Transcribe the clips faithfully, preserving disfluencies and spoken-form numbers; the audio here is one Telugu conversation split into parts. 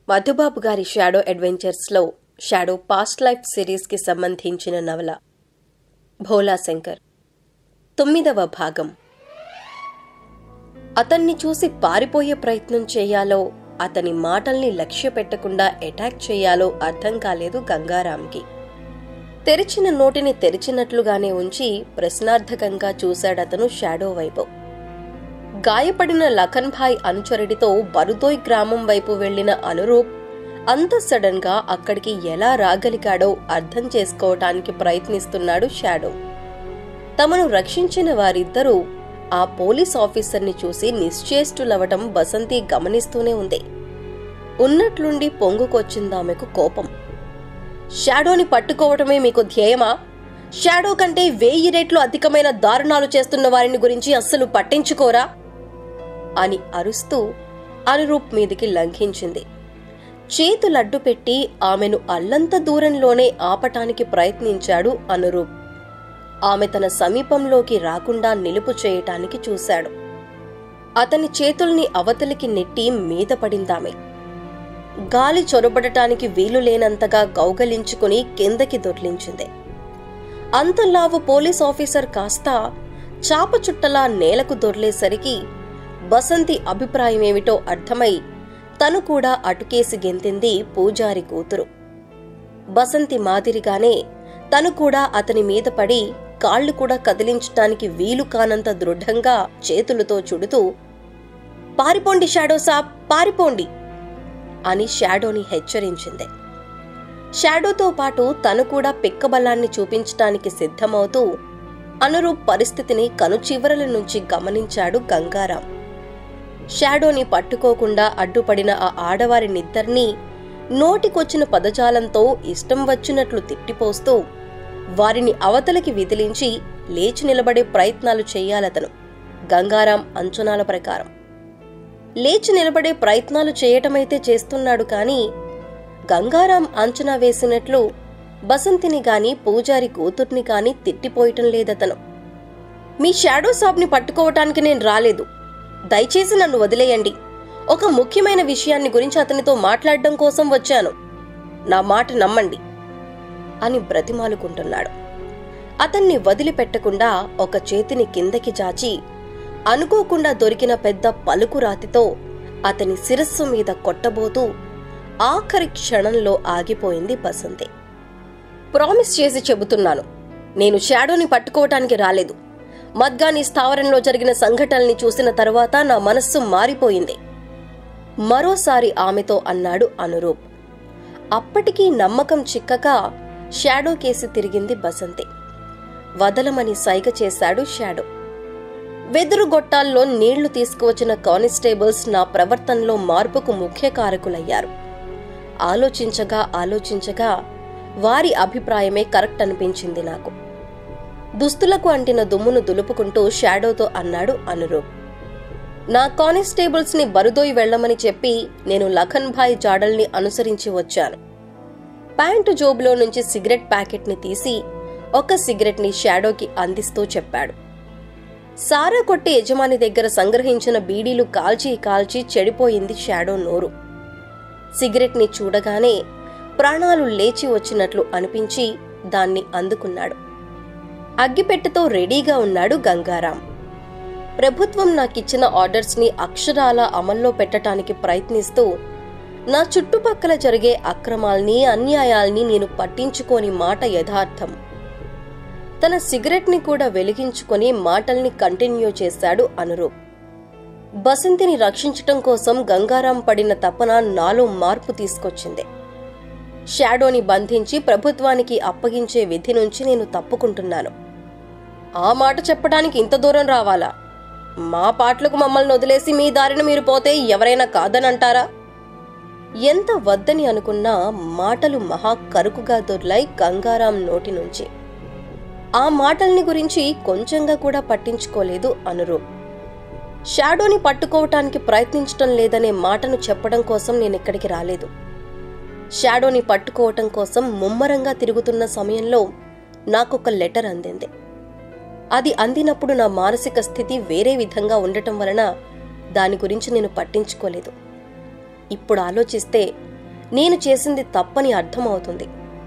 మధుబాబు గారి షాడో అడ్వెంచర్స్లో షాడో పాస్ట్ లైఫ్ సిరీస్కి సంబంధించిన నవల భోలా శంకర్ తొమ్మిదవ భాగం. అతన్ని చూసి పారిపోయే ప్రయత్నం చేయాలో అతని మాటల్ని లక్ష్య పెట్టకుండా అటాక్ చేయాలో అర్థం కాలేదు గంగారాంకి. తెరిచిన నోటిని తెరిచినట్లుగానే ఉంచి ప్రశ్నార్థకంగా చూశాడతను షాడో వైపు. గాయపడిన లఖన్ భాయ్ అనుచరుడితో బరుదోయ్ గ్రామం వైపు వెళ్లిన అనురూప్ అంత సడన్ గా అక్కడికి ఎలా రాగలిగాడో అర్థం చేసుకోవటానికి ప్రయత్నిస్తున్నాడు షాడో. తమను రక్షించిన వారిద్దరూ ఆ పోలీస్ ఆఫీసర్ని చూసి నిశ్చేష్టులవటం బసంతి గమనిస్తూనే ఉంది. ఉన్నట్లుండి పొంగుకొచ్చిందామెకు కోపం. షాడోని పట్టుకోవటమే మీకు ధ్యేయమా? షాడో కంటే వెయ్యి రెట్లు అధికమైన దారుణాలు చేస్తున్న వారిని గురించి అస్సలు పట్టించుకోరా అని అరుస్తూ అనురూప్ మీదికి లంఘించింది. చేతులడ్డు పెట్టి ఆమెను అల్లంత దూరంలోనే ఆపటానికి ప్రయత్నించాడు అనురూప్. ఆమె తన సమీపంలోకి రాకుండా నిలుపు చేయటానికి చూశాడు. అతని చేతుల్ని అవతలికి నెట్టి మీద పడిందామె. గాలి చొరబడటానికి వీలు లేనంతగా గౌగలించుకుని కిందకి దొర్లించింది. అంతలావు పోలీస్ ఆఫీసర్ కాస్త చాప చుట్టలా నేలకు దొర్లేసరికి బసంతి అభిప్రాయమేమిటో అర్థమై తను కూడా అటుకేసి గెంతింది పూజారి కూతురు. బసంతి మాదిరిగానే తను కూడా అతని మీద పడి కాళ్లు కూడా కదిలించటానికి వీలు కానంత దృఢంగా చేతులతో చుడుతూ, పారిపోండి షాడో సాబ్, పారిపోండి అని షాడోని హెచ్చరించింది. షాడోతో పాటు తను కూడా పిక్కబలాన్ని చూపించటానికి సిద్ధమవుతూ అనురూప్ పరిస్థితిని కనుచివరల నుంచి గమనించాడు గంగారాం. షాడోని పట్టుకోకుండా అడ్డుపడిన ఆ ఆడవారినిద్దరినీ నోటికొచ్చిన పదజాలంతో ఇష్టం వచ్చినట్లు తిట్టిపోస్తూ వారిని అవతలికి విదిలించి లేచి నిలబడే ప్రయత్నాలు చెయ్యాలతను గంగారాం అంచనాల ప్రకారం. లేచి నిలబడే ప్రయత్నాలు చేయటమైతే చేస్తున్నాడు కాని గంగారాం అంచనా వేసినట్లు బసంతిని గాని పూజారి కూతుర్ని కాని తిట్టిపోయటం లేదతను. మీ షాడో సాబ్ని పట్టుకోవటానికి నేను రాలేదు, దయచేసి నన్ను వదిలేయండి. ఒక ముఖ్యమైన విషయాన్ని గురించి అతనితో మాట్లాడడం కోసం వచ్చాను, నా మాట నమ్మండి అని బ్రతిమాలుకుంటున్నాడు. అతన్ని వదిలిపెట్టకుండా ఒక చేతిని కిందకి జాచి అనుకోకుండా దొరికిన పెద్ద పలుకు రాతితో అతని శిరస్సు మీద కొట్టబోతూ ఆఖరి క్షణంలో ఆగిపోయింది బసంతి. ప్రామిస్ చేసి చెబుతున్నాను, నేను షాడోని పట్టుకోవటానికి రాలేదు. మద్గాని స్థావరంలో జరిగిన సంఘటనల్ని చూసిన తరువాత నా మనస్సు మారిపోయింది మరోసారి ఆమెతో అన్నాడు అనురూప్. అప్పటికీ నమ్మకం చిక్కక షాడో కేసి తిరిగింది బసంతి. వదలమని సైగ చేశాడు షాడో. వెదురు గొట్టాల్లో నీళ్లు తీసుకువచ్చిన కానిస్టేబుల్స్ నా ప్రవర్తనలో మార్పుకు ముఖ్య కారకులయ్యారు. ఆలోచించగా ఆలోచించగా వారి అభిప్రాయమే కరెక్ట్ అనిపించింది నాకు. దుస్తులకు అంటిన దుమ్మును దులుపుకుంటూ షాడోతో అన్నాడు అనురూప్. నా కానిస్టేబుల్స్ ని బరుదోయి వెళ్లమని చెప్పి నేను లఖన్ భాయ్ జాడల్ని అనుసరించి వచ్చాను. ప్యాంటు జోబులో నుంచి సిగరెట్ ప్యాకెట్ ని తీసి ఒక సిగరెట్ ని షాడోకి అందిస్తూ చెప్పాడు. సారా కొట్టి యజమాని దగ్గర సంగ్రహించిన బీడీలు కాల్చి కాల్చి చెడిపోయింది షాడో నోరు. సిగరెట్ ని చూడగానే ప్రాణాలు లేచి వచ్చినట్లు అనిపించి దాన్ని అందుకున్నాడు. అగ్గిపెట్టెతో రెడీగా ఉన్నాడు గంగారాం. ప్రభుత్వం నాకిచ్చిన ఆర్డర్స్ ని అక్షరాలా అమల్లో పెట్టడానికి ప్రయత్నిస్తూ నా చుట్టుపక్కల జరిగే అక్రమాల్ని అన్యాయాల్ని నేను పట్టించుకోని మాట యథార్థం. తన సిగరెట్ ని కూడా వెలిగించుకొని మాటల్ని కంటిన్యూ చేశాడు అనురూప్. బసంతిని రక్షించటం కోసం గంగారాం పడిన తపన నాలో మార్పు తీసుకొచ్చింది. షాడోని బంధించి ప్రభుత్వానికి అప్పగించే విధి నుంచి నేను తప్పుకుంటున్నాను. ఆ మాట చెప్పడానికి ఇంత దూరం రావాలా? మా పాటలకు మమ్మల్ని వదిలేసి మీ దారిన మీరు పోతే ఎవరైనా కాదనంటారా? ఎంత వద్దని అనుకున్నా మాటలు మహా కరుకుగా దొర్లాయి గంగారాం నోటి నుంచి. ఆ మాటల్ని గురించి కొంచెంగా కూడా పట్టించుకోలేదు అనురూప్. షాడోని పట్టుకోవటానికి ప్రయత్నించటం లేదనే మాటను చెప్పడం కోసం నేనిక్కడికి రాలేదు. షాడోని పట్టుకోవటం కోసం ముమ్మరంగా తిరుగుతున్న సమయంలో నాకొక లెటర్ అందింది. అది అందినప్పుడు నా మానసిక స్థితి వేరే విధంగా ఉండటం వలన దాని గురించి నేను పట్టించుకోలేదు. ఇప్పుడు ఆలోచిస్తే నేను చేసింది తప్పని అర్థమవుతుంది.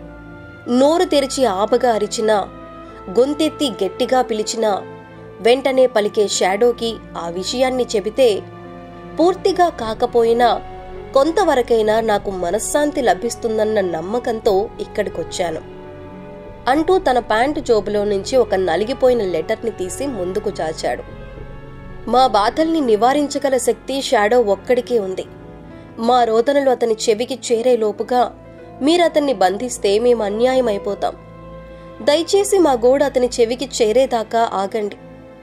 నోరు తెరిచి ఆపగా అరిచినా, గొంతెత్తి గట్టిగా పిలిచినా వెంటనే పలికే షాడోకి ఆ విషయాన్ని చెబితే పూర్తిగా కాకపోయినా కొంతవరకైనా నాకు మనశ్శాంతి లభిస్తుందన్న నమ్మకంతో ఇక్కడికొచ్చాను అంటూ తన ప్యాంటు జోబులో నుంచి ఒక నలిగిపోయిన లెటర్ని తీసి ముందుకు చాచాడు. మా బాధల్ని నివారించగల శక్తి షాడో ఒక్కడికే ఉంది. మా రోదనలు అతని చెవికి చేరేలోపుగా మీరతన్ని బంధిస్తే మేము అన్యాయమైపోతాం. దయచేసి మా గోడ అతని చెవికి చేరేదాకా ఆగండి.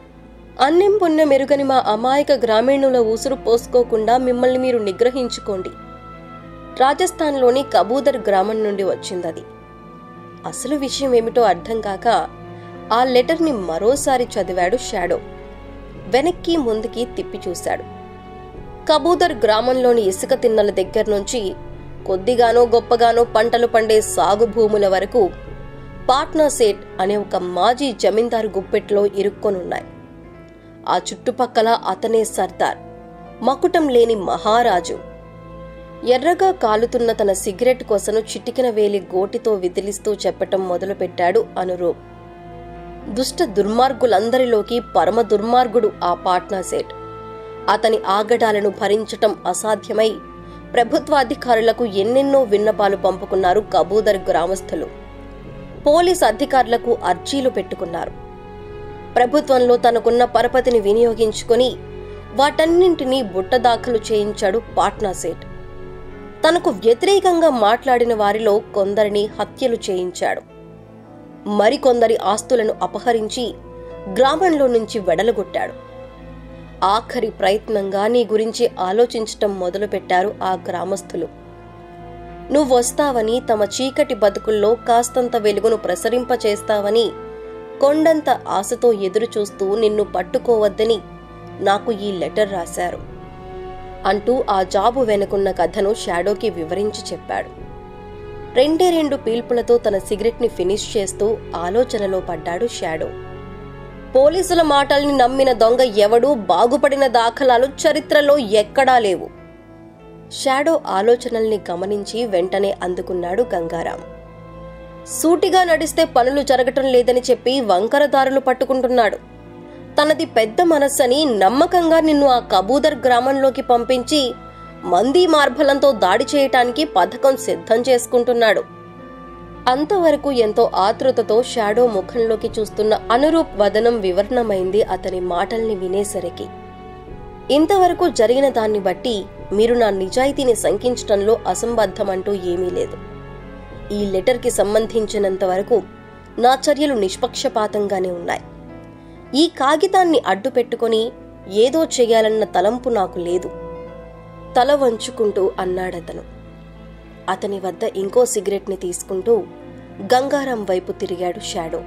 అన్నం పుణ్య మెరుగని మా అమాయక గ్రామీణుల ఊసురు పోసుకోకుండా మిమ్మల్ని మీరు నిగ్రహించుకోండి. రాజస్థాన్లోని కబూదర్ గ్రామం నుండి వచ్చిందది. అసలు విషయం ఏమిటో అర్థం కాక ఆ లెటర్ని మరోసారి చదివాడు షాడో. వెనక్కి ముందుకి తిప్పి చూశాడు. కబూదర్ గ్రామంలోని ఇసుక తిన్నల దగ్గర నుంచి కొద్దిగానో గొప్పగానో పంటలు పండే సాగు భూముల వరకు పాట్నా సేట్ అనే ఒక మాజీ జమీందారు గుప్పెట్లో ఇరుక్కొనున్నాయి. ఆ చుట్టుపక్కల అతనే సర్దార్, మకుటం లేని మహారాజు. ఎర్రగా కాలుతున్న తన సిగరెట్ కొసను చిటికిన వేలి గోటితో విదిలిస్తూ చెప్పటం మొదలుపెట్టాడు అనురూప్. దుష్ట దుర్మార్గులందరిలోకి పరమ దుర్మార్గుడు ఆ పాట్నా సేట్. అతని ఆగడాలను భరించటం అసాధ్యమై ప్రభుత్వాధికారులకు ఎన్నెన్నో విన్నపాలు పంపుకున్నారు కబూదర్ గ్రామస్తులు. పోలీస్ అధికారులకు అర్జీలు పెట్టుకున్నారు. ప్రభుత్వంలో తనకున్న పరపతిని వినియోగించుకుని వాటన్నింటినీ బుట్టదాఖలు చేయించాడు పాట్నా సేట్. తనకు వ్యతిరేకంగా మాట్లాడిన వారిలో కొందరిని హత్యలు చేయించాడు. మరికొందరి ఆస్తులను అపహరించి గ్రామంలో నుంచి వెడలగొట్టాడు. ఆఖరి ప్రయత్నంగా నీ గురించి ఆలోచించటం మొదలుపెట్టారు ఆ గ్రామస్తులు. నువ్వొస్తావని, తమ చీకటి బతుకుల్లో కాస్తంత వెలుగును ప్రసరింపచేస్తావని కొండంత ఆశతో ఎదురుచూస్తూ నిన్ను పట్టుకోవద్దని నాకు ఈ లెటర్ రాశారు అంటూ ఆ జాబు వెనుకున్న కథను షాడోకి వివరించి చెప్పాడు. రెండే రెండు పీల్పులతో తన సిగరెట్ ని ఫినిష్ చేస్తూ ఆలోచనలో పడ్డాడు షాడో. పోలీసుల మాటల్ని నమ్మిన దొంగ ఎవడూ బాగుపడిన దాఖలాలు చరిత్రలో ఎక్కడా లేవు. షాడో ఆలోచనల్ని గమనించి వెంటనే అందుకున్నాడు గంగారాం. సూటిగా నడిస్తే పనులు జరగటం లేదని చెప్పి వంకరదారులు పట్టుకుంటున్నాడు. తనది పెద్ద మనస్సని నమ్మకంగా నిన్ను ఆ కబూదర్ గ్రామంలోకి పంపించి మందీ మార్బలంతో దాడి చేయటానికి పథకం సిద్ధం చేసుకుంటున్నాడు. అంతవరకు ఎంతో ఆతృతతో షాడో ముఖంలోకి చూస్తున్న అనురూప్ వదనం వివరణమైంది అతని మాటల్ని వినేసరికి. ఇంతవరకు జరిగిన దాన్ని బట్టి మీరు నా నిజాయితీని శంకించటంలో అసంబద్ధమంటూ ఏమీ లేదు. ఈ లెటర్కి సంబంధించినంత వరకు నా చర్యలు నిష్పక్షపాతంగానే ఉన్నాయి. ఈ కాగితాన్ని అడ్డు పెట్టుకుని ఏదో చెయ్యాలన్న తలంపు నాకు లేదు తల వంచుకుంటూ అన్నాడతను. అతని వద్ద ఇంకో సిగరెట్ ని తీసుకుంటూ గంగారాం వైపు తిరిగాడు షాడో.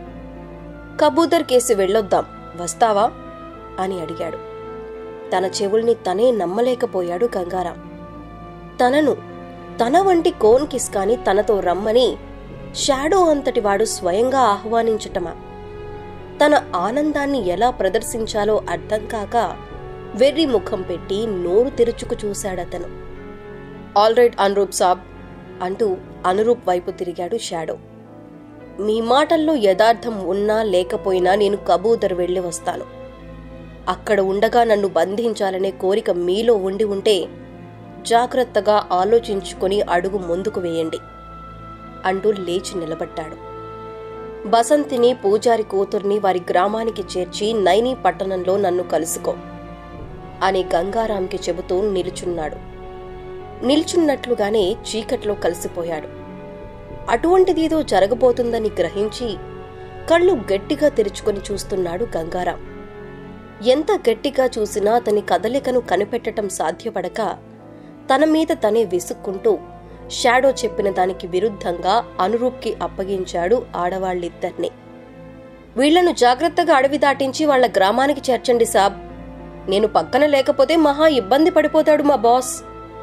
కబూదర్ కేసి వెళ్ళొద్దాం, వస్తావా అని అడిగాడు. తన చెవుల్ని తనే నమ్మలేకపోయాడు గంగారాం. తనను, తన వంటి కోన్ కిస్కాని తనతో రమ్మని షాడో అంతటి వాడు స్వయంగా ఆహ్వానించటమా? తన ఆనందాన్ని ఎలా ప్రదర్శించాలో అర్థం కాక వెర్రి ముఖం పెట్టి నోరు తెరుచుకు చూశాడతను. ఆల్ రైట్ అనురూప్ సాబ్ అంటూ అనురూప్ వైపు తిరిగాడు షాడో. మీ మాటల్లో యథార్థం ఉన్నా లేకపోయినా నేను కబూదర్ వెళ్లి వస్తాను. అక్కడ ఉండగా నన్ను బంధించాలనే కోరిక మీలో ఉండి ఉంటే జాగ్రత్తగా ఆలోచించుకుని అడుగు ముందుకు వేయండి అంటూ లేచి నిలబడ్డాడు. బసంతిని, పూజారి కూతుర్ని వారి గ్రామానికి చేర్చి నైనీ పట్టణంలో నన్ను కలుసుకో అని గంగారాంకి చెబుతూ నిలుచున్నాడు. నిల్చున్నట్లుగానే చీకట్లో కలిసిపోయాడు. అటువంటిదేదో జరగబోతుందని గ్రహించి కళ్ళు గట్టిగా తెరుచుకొని చూస్తున్నాడు గంగారాం. ఎంత గట్టిగా చూసినా అతని కదలికను కనిపెట్టడం సాధ్యపడక తన మీద తనే విసుక్కుంటూ షాడో చెప్పిన దానికి విరుద్ధంగా అనురూప్కి అప్పగించాడు ఆడవాళ్ళిద్దరినీ. వీళ్లను జాగ్రత్తగా అడవి దాటించి వాళ్ల గ్రామానికి చేర్చండి సాబ్. నేను పక్కన లేకపోతే మహా ఇబ్బంది పడిపోతాడు మా బాస్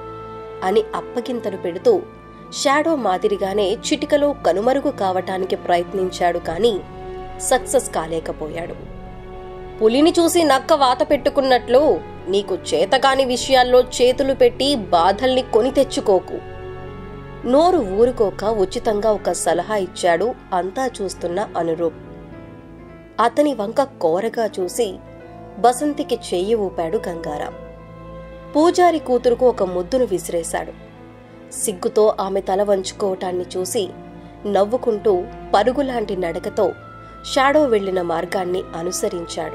అని అప్పగింతలు పెడుతూ షాడో మాదిరిగానే చిటికలో కనుమరుగు కావటానికి ప్రయత్నించాడు కాని సక్సెస్ కాలేకపోయాడు. పులిని చూసి నక్క వాత పెట్టుకున్నట్లు నీకు చేతకాని విషయాల్లో చేతులు పెట్టి బాధల్ని కొని తెచ్చుకోకు నోరు ఊరుకోక ఉచితంగా ఒక సలహా ఇచ్చాడు అంతా చూస్తున్న అనురూప్. అతని వంక కోరగా చూసి బసంతికి చెయ్యి ఊపాడు గంగారాం. పూజారి కూతురుకు ఒక ముద్దును విసిరేశాడు. సిగ్గుతో ఆమె తల వంచుకోవటాన్ని చూసి నవ్వుకుంటూ పరుగులాంటి నడకతో షాడో వెళ్లిన మార్గాన్ని అనుసరించాడు.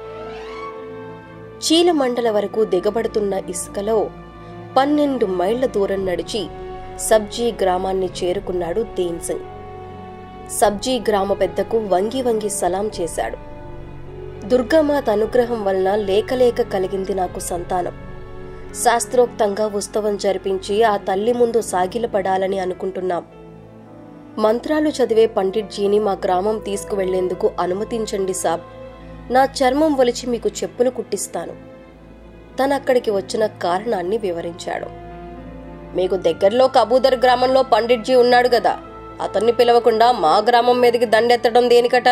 చీలమండల వరకు దిగబడుతున్న ఇసుకలో పన్నెండు మైళ్ల దూరం నడిచి సబ్జీ గ్రామాన్ని చేరుకున్నాడు దీన్ సింగ్. సబ్జీ గ్రామ పెద్దకు వంగి వంగి సలాం చేశాడు. దుర్గామాత అనుగ్రహం వలన లేకలేక కలిగింది నాకు సంతానం. శాస్త్రోక్తంగా ఉత్సవం జరిపించి ఆ తల్లి ముందు సాగిలపడాలని అనుకుంటున్నాం. మంత్రాలు చదివే పండిట్జీని మా గ్రామం తీసుకువెళ్లేందుకు అనుమతించండి సాబ్. నా చర్మం ఒలిచి మీకు చెప్పులు కుట్టిస్తాను. తనక్కడికి వచ్చిన కారణాన్ని వివరించాడు. మీకు దగ్గరలో కబూదర్ గ్రామంలో పండిట్జీ ఉన్నాడు గదా, అతన్ని పిలవకుండా మా గ్రామం మీదకి దండెత్తడం దేనికట?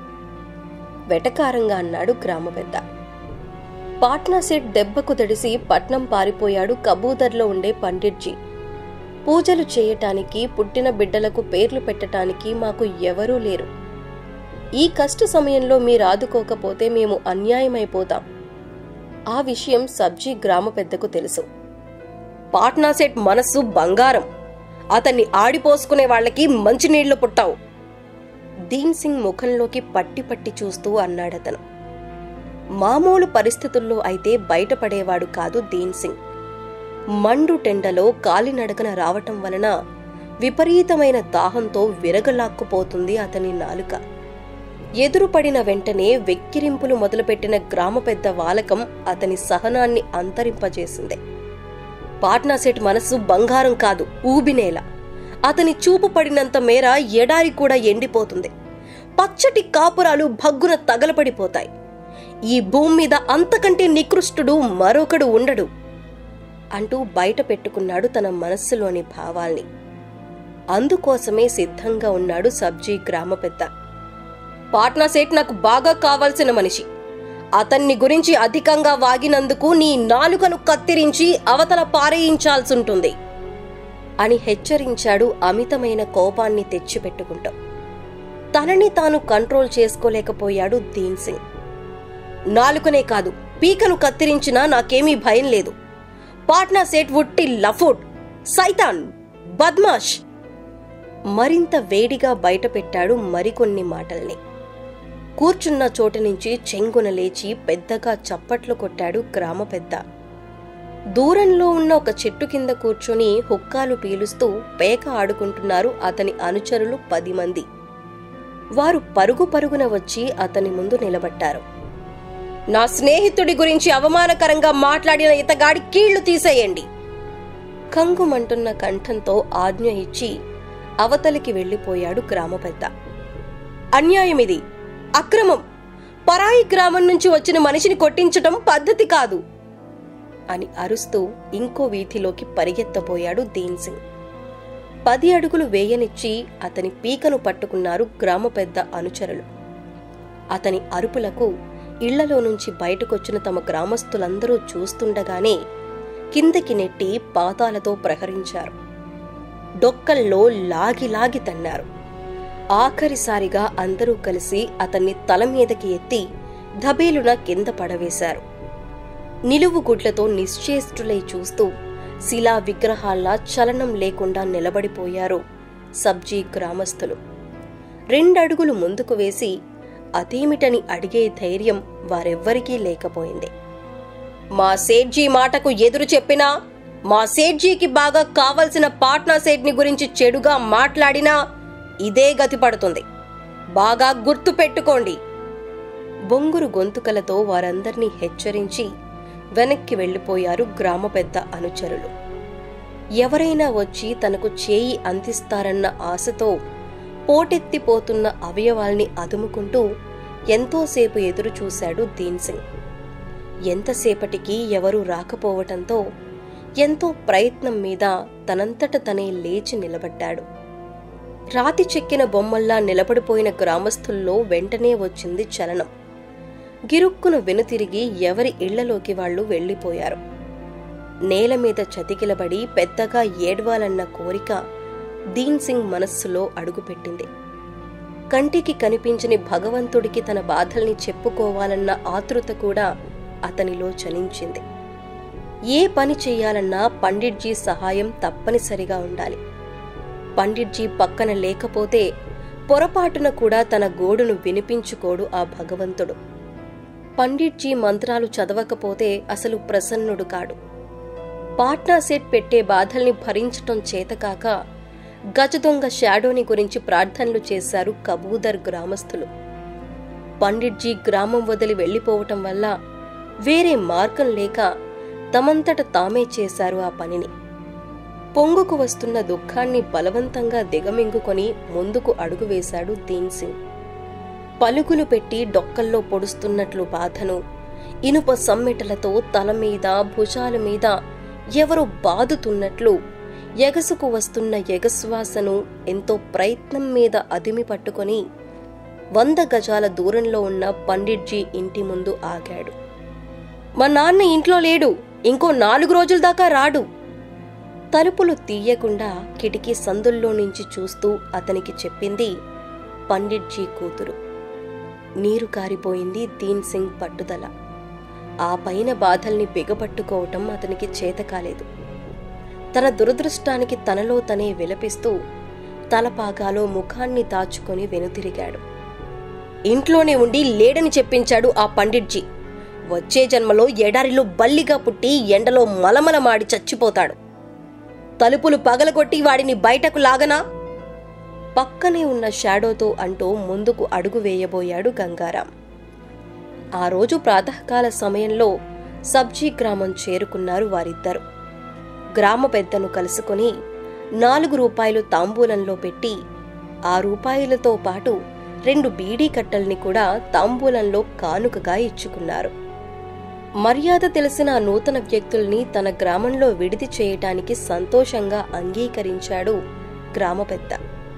వెటకారంగా అన్నాడు గ్రామ పెద్ద. పాట్నా సెట్ దెబ్బకు తడిసి పట్నం పారిపోయాడు కబూదర్లో ఉండే పండిట్జీ. పూజలు చేయటానికి, పుట్టిన బిడ్డలకు పేర్లు పెట్టటానికి మాకు ఎవరూ లేరు. ఈ కష్ట సమయంలో మీరాదుకోకపోతే మేము అన్యాయమైపోతాం. ఆ విషయం సబ్జీ గ్రామ పెద్దకు తెలుసు. పాట్నా సెట్ మనస్సు బంగారం. అతన్ని ఆడిపోసుకునే వాళ్లకి మంచినీళ్లు పుట్టావు. దీన్ సింగ్ ముఖంలోకి పట్టి పట్టి చూస్తూ అన్నాడతను. మామూలు పరిస్థితుల్లో అయితే బయటపడేవాడు కాదు దీన్ సింగ్. మండు టెండలో కాలినడకన రావటం వలన విపరీతమైన దాహంతో విరగలాక్కుపోతుంది అతని నాలుక. ఎదురుపడిన వెంటనే వెక్కిరింపులు మొదలుపెట్టిన గ్రామ పెద్ద వాలకం అతని సహనాన్ని అంతరింపజేసింది. పాట్నా సెట్ మనస్సు బంగారం కాదు, ఊబినేల. అతని చూపు పడినంత మేర ఎడారి కూడా ఎండిపోతుంది. పచ్చటి కాపురాలు భగ్గున తగలపడిపోతాయి. ఈ భూమి మీద అంతకంటే నికృష్టుడు మరొకడు ఉండడు అంటూ బయట పెట్టుకున్నాడు తన మనస్సులోని భావాల్ని. అందుకోసమే సిద్ధంగా ఉన్నాడు సబ్జీ గ్రామ పెద్ద. పాట్నా సేట్ నాకు బాగా కావాల్సిన మనిషి. అతన్ని గురించి అధికంగా వాగినందుకు నీ నాలుకను కత్తిరించి అవతల పారేయించాల్సుంటుంది అని హెచ్చరించాడు అమితమైన కోపాన్ని తెచ్చిపెట్టుకుంటూ. తనని తాను కంట్రోల్ చేసుకోలేకపోయాడు దీన్ సింగ్. నాలుకనే కాదు, పీకను కత్తిరించినా నాకేమీ భయం లేదు. పాట్నా సేట్ ఉట్టి లఫోట్, సైతాన్, బద్మాష్. మరింత వేడిగా బయటపెట్టాడు మరికొన్ని మాటల్ని. కూర్చున్న చోటు నుంచి చెంగున లేచి పెద్దగా చప్పట్లు కొట్టాడు గ్రామ పెద్ద. దూరంలో ఉన్న ఒక చెట్టు కింద కూర్చుని హుక్కాలు పీలుస్తూ పేక ఆడుకుంటున్నారు అతని అనుచరులు పది మంది. వారు పరుగు పరుగున వచ్చి అతని ముందు నిలబడ్డారు. నా స్నేహితుడి గురించి అవమానకరంగా మాట్లాడిన ఇతగాడి కీళ్లు తీసేయండి. కంగుమంటున్న కంఠంతో ఆజ్ఞ ఇచ్చి అవతలికి వెళ్లిపోయాడు గ్రామ పెద్ద. అన్యాయమిది, అక్రమం. పరాయి గ్రామం నుంచి వచ్చిన మనిషిని కొట్టించటం పద్ధతి కాదు అని అరుస్తూ ఇంకో వీధిలోకి పరిగెత్తబోయాడు దీన్ సింగ్. పది అడుగులు వేయనిచ్చి అతని పీకను పట్టుకున్నారు గ్రామ పెద్ద అనుచరులు. అతని అరుపులకు ఇళ్లలో నుంచి బయటకొచ్చిన తమ గ్రామస్తులందరూ చూస్తుండగానే కిందకి నెట్టి పాతాలతో ప్రహరించారు. డొక్కల్లో లాగి లాగి తన్నారు. ఆఖరిసారిగా అందరూ కలిసి అతన్ని తల మీదకి ఎత్తి ధబేలున కింద పడవేశారు. నిలువు గుడ్లతో నిశ్చేష్టులై చూస్తూ శిలా విగ్రహాల్లా చలనం లేకుండా నిలబడిపోయారు సబ్జీ గ్రామస్తులు. రెండడుగులు ముందుకు వేసి అదేమిటని అడిగే ధైర్యం వారెవ్వరికీ లేకపోయింది. మా సేట్జీ మాటకు ఎదురు చెప్పినా, మా సేట్జీకి బాగా కావలసిన పాట్నా సేట్ని గురించి చెడుగా మాట్లాడినా ఇదే గతి పడుతుంది. బాగా గుర్తు పెట్టుకోండి. బొంగురు గొంతుకలతో వారందర్నీ హెచ్చరించి వెనక్కి వెళ్లిపోయారు గ్రామ పెద్ద అనుచరులు. ఎవరైనా వచ్చి తనకు చేయి అందిస్తారన్న ఆశతో పోటెత్తిపోతున్న అవయవాల్ని అదుముకుంటూ ఎంతోసేపు ఎదురు చూశాడు దీన్ సింగ్. ఎంతసేపటికి ఎవరూ రాకపోవటంతో ఎంతో ప్రయత్నం మీద తనంతట తనే లేచి నిలబడ్డాడు. రాతి చెక్కిన బొమ్మల్లా నిలబడిపోయిన గ్రామస్తుల్లో వెంటనే వచ్చింది చలనం. గిరుక్కున వెనుతిరిగి ఎవరి ఇళ్లలోకి వాళ్లు వెళ్లిపోయారు. నేల మీద చతికిలబడి పెద్దగా ఏడ్వాలన్న కోరిక దీన్ సింగ్ మనస్సులో అడుగుపెట్టింది. కంటికి కనిపించని భగవంతుడికి తన బాధల్ని చెప్పుకోవాలన్న ఆతృత కూడా అతనిలో చలించింది. ఏ పని చెయ్యాలన్నా పండిట్జీ సహాయం తప్పనిసరిగా ఉండాలి. పండిట్జీ పక్కన లేకపోతే పొరపాటున కూడా తన గోడును వినిపించుకోడు ఆ భగవంతుడు. పండిట్జీ మంత్రాలు చదవకపోతే అసలు ప్రసన్నుడు కాడు. పాట్నా సెట్ పెట్టే బాధల్ని భరించటం చేతకాక గజదొంగ షాడోని గురించి ప్రార్థనలు చేశారు కబూదర్ గ్రామస్తులు. పండిట్జీ గ్రామం వదిలి వెళ్లిపోవటం వల్ల వేరే మార్గం లేక తమంతట తామే చేశారు ఆ పనిని. పొంగుకు వస్తున్న దుఃఖాన్ని బలవంతంగా దిగమింగుకొని ముందుకు అడుగు వేశాడు దీన్ సింగ్. పలుకులు పెట్టి డొక్కల్లో పొడుస్తున్నట్లు బాధను, ఇనుప సమ్మెటలతో తల మీద భుజాల మీద ఎవరో బాదుతున్నట్లు ఎగసుకు వస్తున్న ఎగశ్వాసను ఎంతో ప్రయత్నం మీద అదిమి పట్టుకొని వంద గజాల దూరంలో ఉన్న పండిట్జీ ఇంటి ముందు ఆగాడు. మా నాన్న ఇంట్లో లేడు, ఇంకో నాలుగు రోజుల దాకా రాడు. తలుపులు తీయకుండా కిటికీ సందుల్లో నుంచి చూస్తూ అతనికి చెప్పింది పండిట్జీ కూతురు. నీరు కారిపోయింది దీన్ సింగ్ పట్టుదల. ఆ పైన బాధల్ని బిగపట్టుకోవటం అతనికి చేతకాలేదు. తన దురదృష్టానికి తనలో తనే విలపిస్తూ తలపాగాలో ముఖాన్ని దాచుకొని వెనుతిరిగాడు. ఇంట్లోనే ఉండి లేడని చెప్పించాడు ఆ పండిట్జీ. వచ్చే జన్మలో ఎడారిలో బల్లిగా పుట్టి ఎండలో మలమలమాడి చచ్చిపోతాడు. తలుపులు పగలగొట్టి వాడిని బయటకు లాగనా? పక్కనే ఉన్న షాడోతో అంటూ ముందుకు అడుగు వేయబోయాడు గంగారాం. ఆ రోజు ప్రాతకాల సమయంలో సబ్జీ గ్రామం చేరుకున్నారు వారిద్దరు. గ్రామ పెద్దను కలుసుకుని నాలుగు రూపాయలు తాంబూలంలో పెట్టి ఆ రూపాయలతో పాటు రెండు బీడీ కట్టల్ని కూడా తాంబూలంలో కానుకగా ఇచ్చుకున్నారు. మర్యాద తెలిసిన నూతన వ్యక్తుల్ని తన గ్రామంలో విడిది చేయటానికి సంతోషంగా అంగీకరించాడు గ్రామ పెద్ద.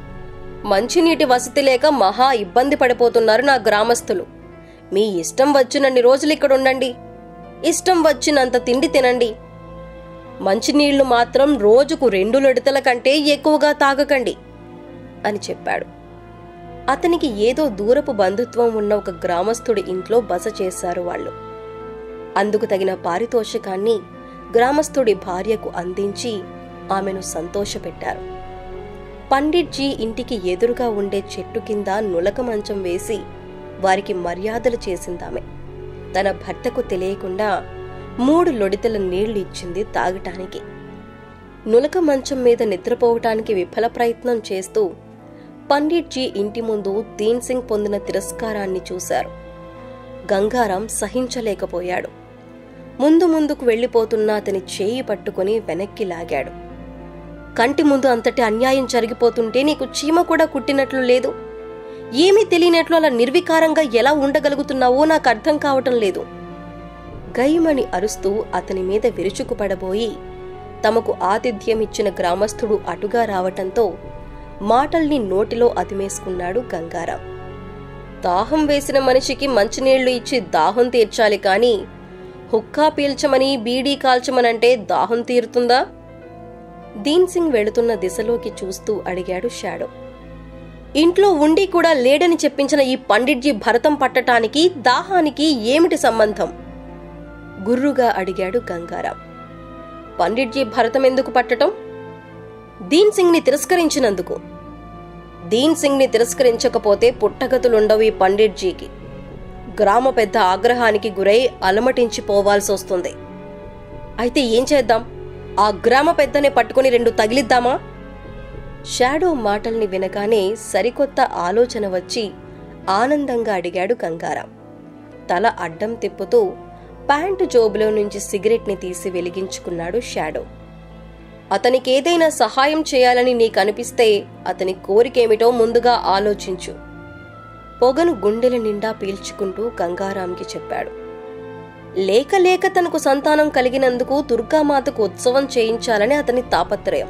మంచినీటి వసతి లేక మహా ఇబ్బంది పడిపోతున్నారు నా గ్రామస్తులు. మీ ఇష్టం వచ్చినన్ని రోజులు ఇక్కడుండండి, ఇష్టం వచ్చినంత తిండి తినండి. మంచినీళ్లు మాత్రం రోజుకు రెండు లొడితల కంటే ఎక్కువగా తాగకండి అని చెప్పాడు. అతనికి ఏదో దూరపు బంధుత్వం ఉన్న ఒక గ్రామస్తుడి ఇంట్లో బస చేశారు వాళ్ళు. అందుకు తగిన పారితోషికాన్ని గ్రామస్తుడి భార్యకు అందించి ఆమెను సంతోషపెట్టారు. పండిట్జీ ఇంటికి ఎదురుగా ఉండే చెట్టు కింద నులక మంచం వేసి వారికి మర్యాదలు చేసిందామె. తన భర్తకు తెలియకుండా మూడు లొడితల నీళ్లు ఇచ్చింది తాగటానికి. నులక మంచం మీద నిద్రపోవటానికి విఫల ప్రయత్నం చేస్తూ పండిట్జీ ఇంటి ముందు దీన్ సింగ్ పొందిన తిరస్కారాన్ని చూశారు. గంగారాం సహించలేకపోయాడు. ముందు ముందుకు వెళ్లిపోతున్న అతని చేయి పట్టుకుని వెనక్కి లాగాడు. కంటి ముందు అంతటి అన్యాయం జరిగిపోతుంటే నీకు చీమ కూడా కుట్టినట్లు లేదు. ఏమీ తెలియనట్లు అలా నిర్వికారంగా ఎలా ఉండగలుగుతున్నావో నాకు అర్థం కావటం లేదు. గైమణి అరుస్తూ అతని మీద విరుచుకుపడబోయి తమకు ఆతిథ్యమిచ్చిన గ్రామస్థుడు అటుగా రావటంతో మాటల్ని నోటిలో అదిమేసుకున్నాడు గంగారాం. దాహం వేసిన మనిషికి మంచినీళ్లు ఇచ్చి దాహం తీర్చాలి కాని హుక్కా పీల్చమని బీడీ కాల్చమనంటే దాహం తీరుతుందా? దీన్ సింగ్ వెళుతున్న దిశలోకి చూస్తూ అడిగాడు షాడో. ఇంట్లో ఉండి కూడా లేడని చెప్పించిన ఈ పండిట్జీ భరతం పట్టటానికి దాహానికి ఏమిటి సంబంధం? గుర్రుగా అడిగాడు గంగారాం. పండిట్జీ భరతం ఎందుకు పట్టటం? దీన్ సింగ్ ని తిరస్కరించినందుకు. దీన్ సింగ్ ని తిరస్కరించకపోతే పుట్టగతులుండవు ఈ పండిట్జీకి. గ్రామ పెద్ద ఆగ్రహానికి గురై అలమటించిపోవాల్సి వస్తుంది. అయితే ఏం చేద్దాం? ఆ గ్రామ పెద్దనే పట్టుకుని రెండు తగిలిద్దామా? షాడో మాటల్ని వినగానే సరికొత్త ఆలోచన వచ్చి ఆనందంగా అడిగాడు గంగారాం. తల అడ్డం తిప్పుతూ ప్యాంటు జోబులో నుంచి సిగరెట్ ని తీసి వెలిగించుకున్నాడు షాడో. అతనికేదైనా సహాయం చేయాలని నీకనిపిస్తే అతని కోరికేమిటో ముందుగా ఆలోచించు. పొగను గుండెల నిండా పీల్చుకుంటూ గంగారాంకి చెప్పాడు. లేక లేక తనకు సంతానం కలిగినందుకు దుర్గామాతకు ఉత్సవం చేయించాలని అతని తాపత్రయం.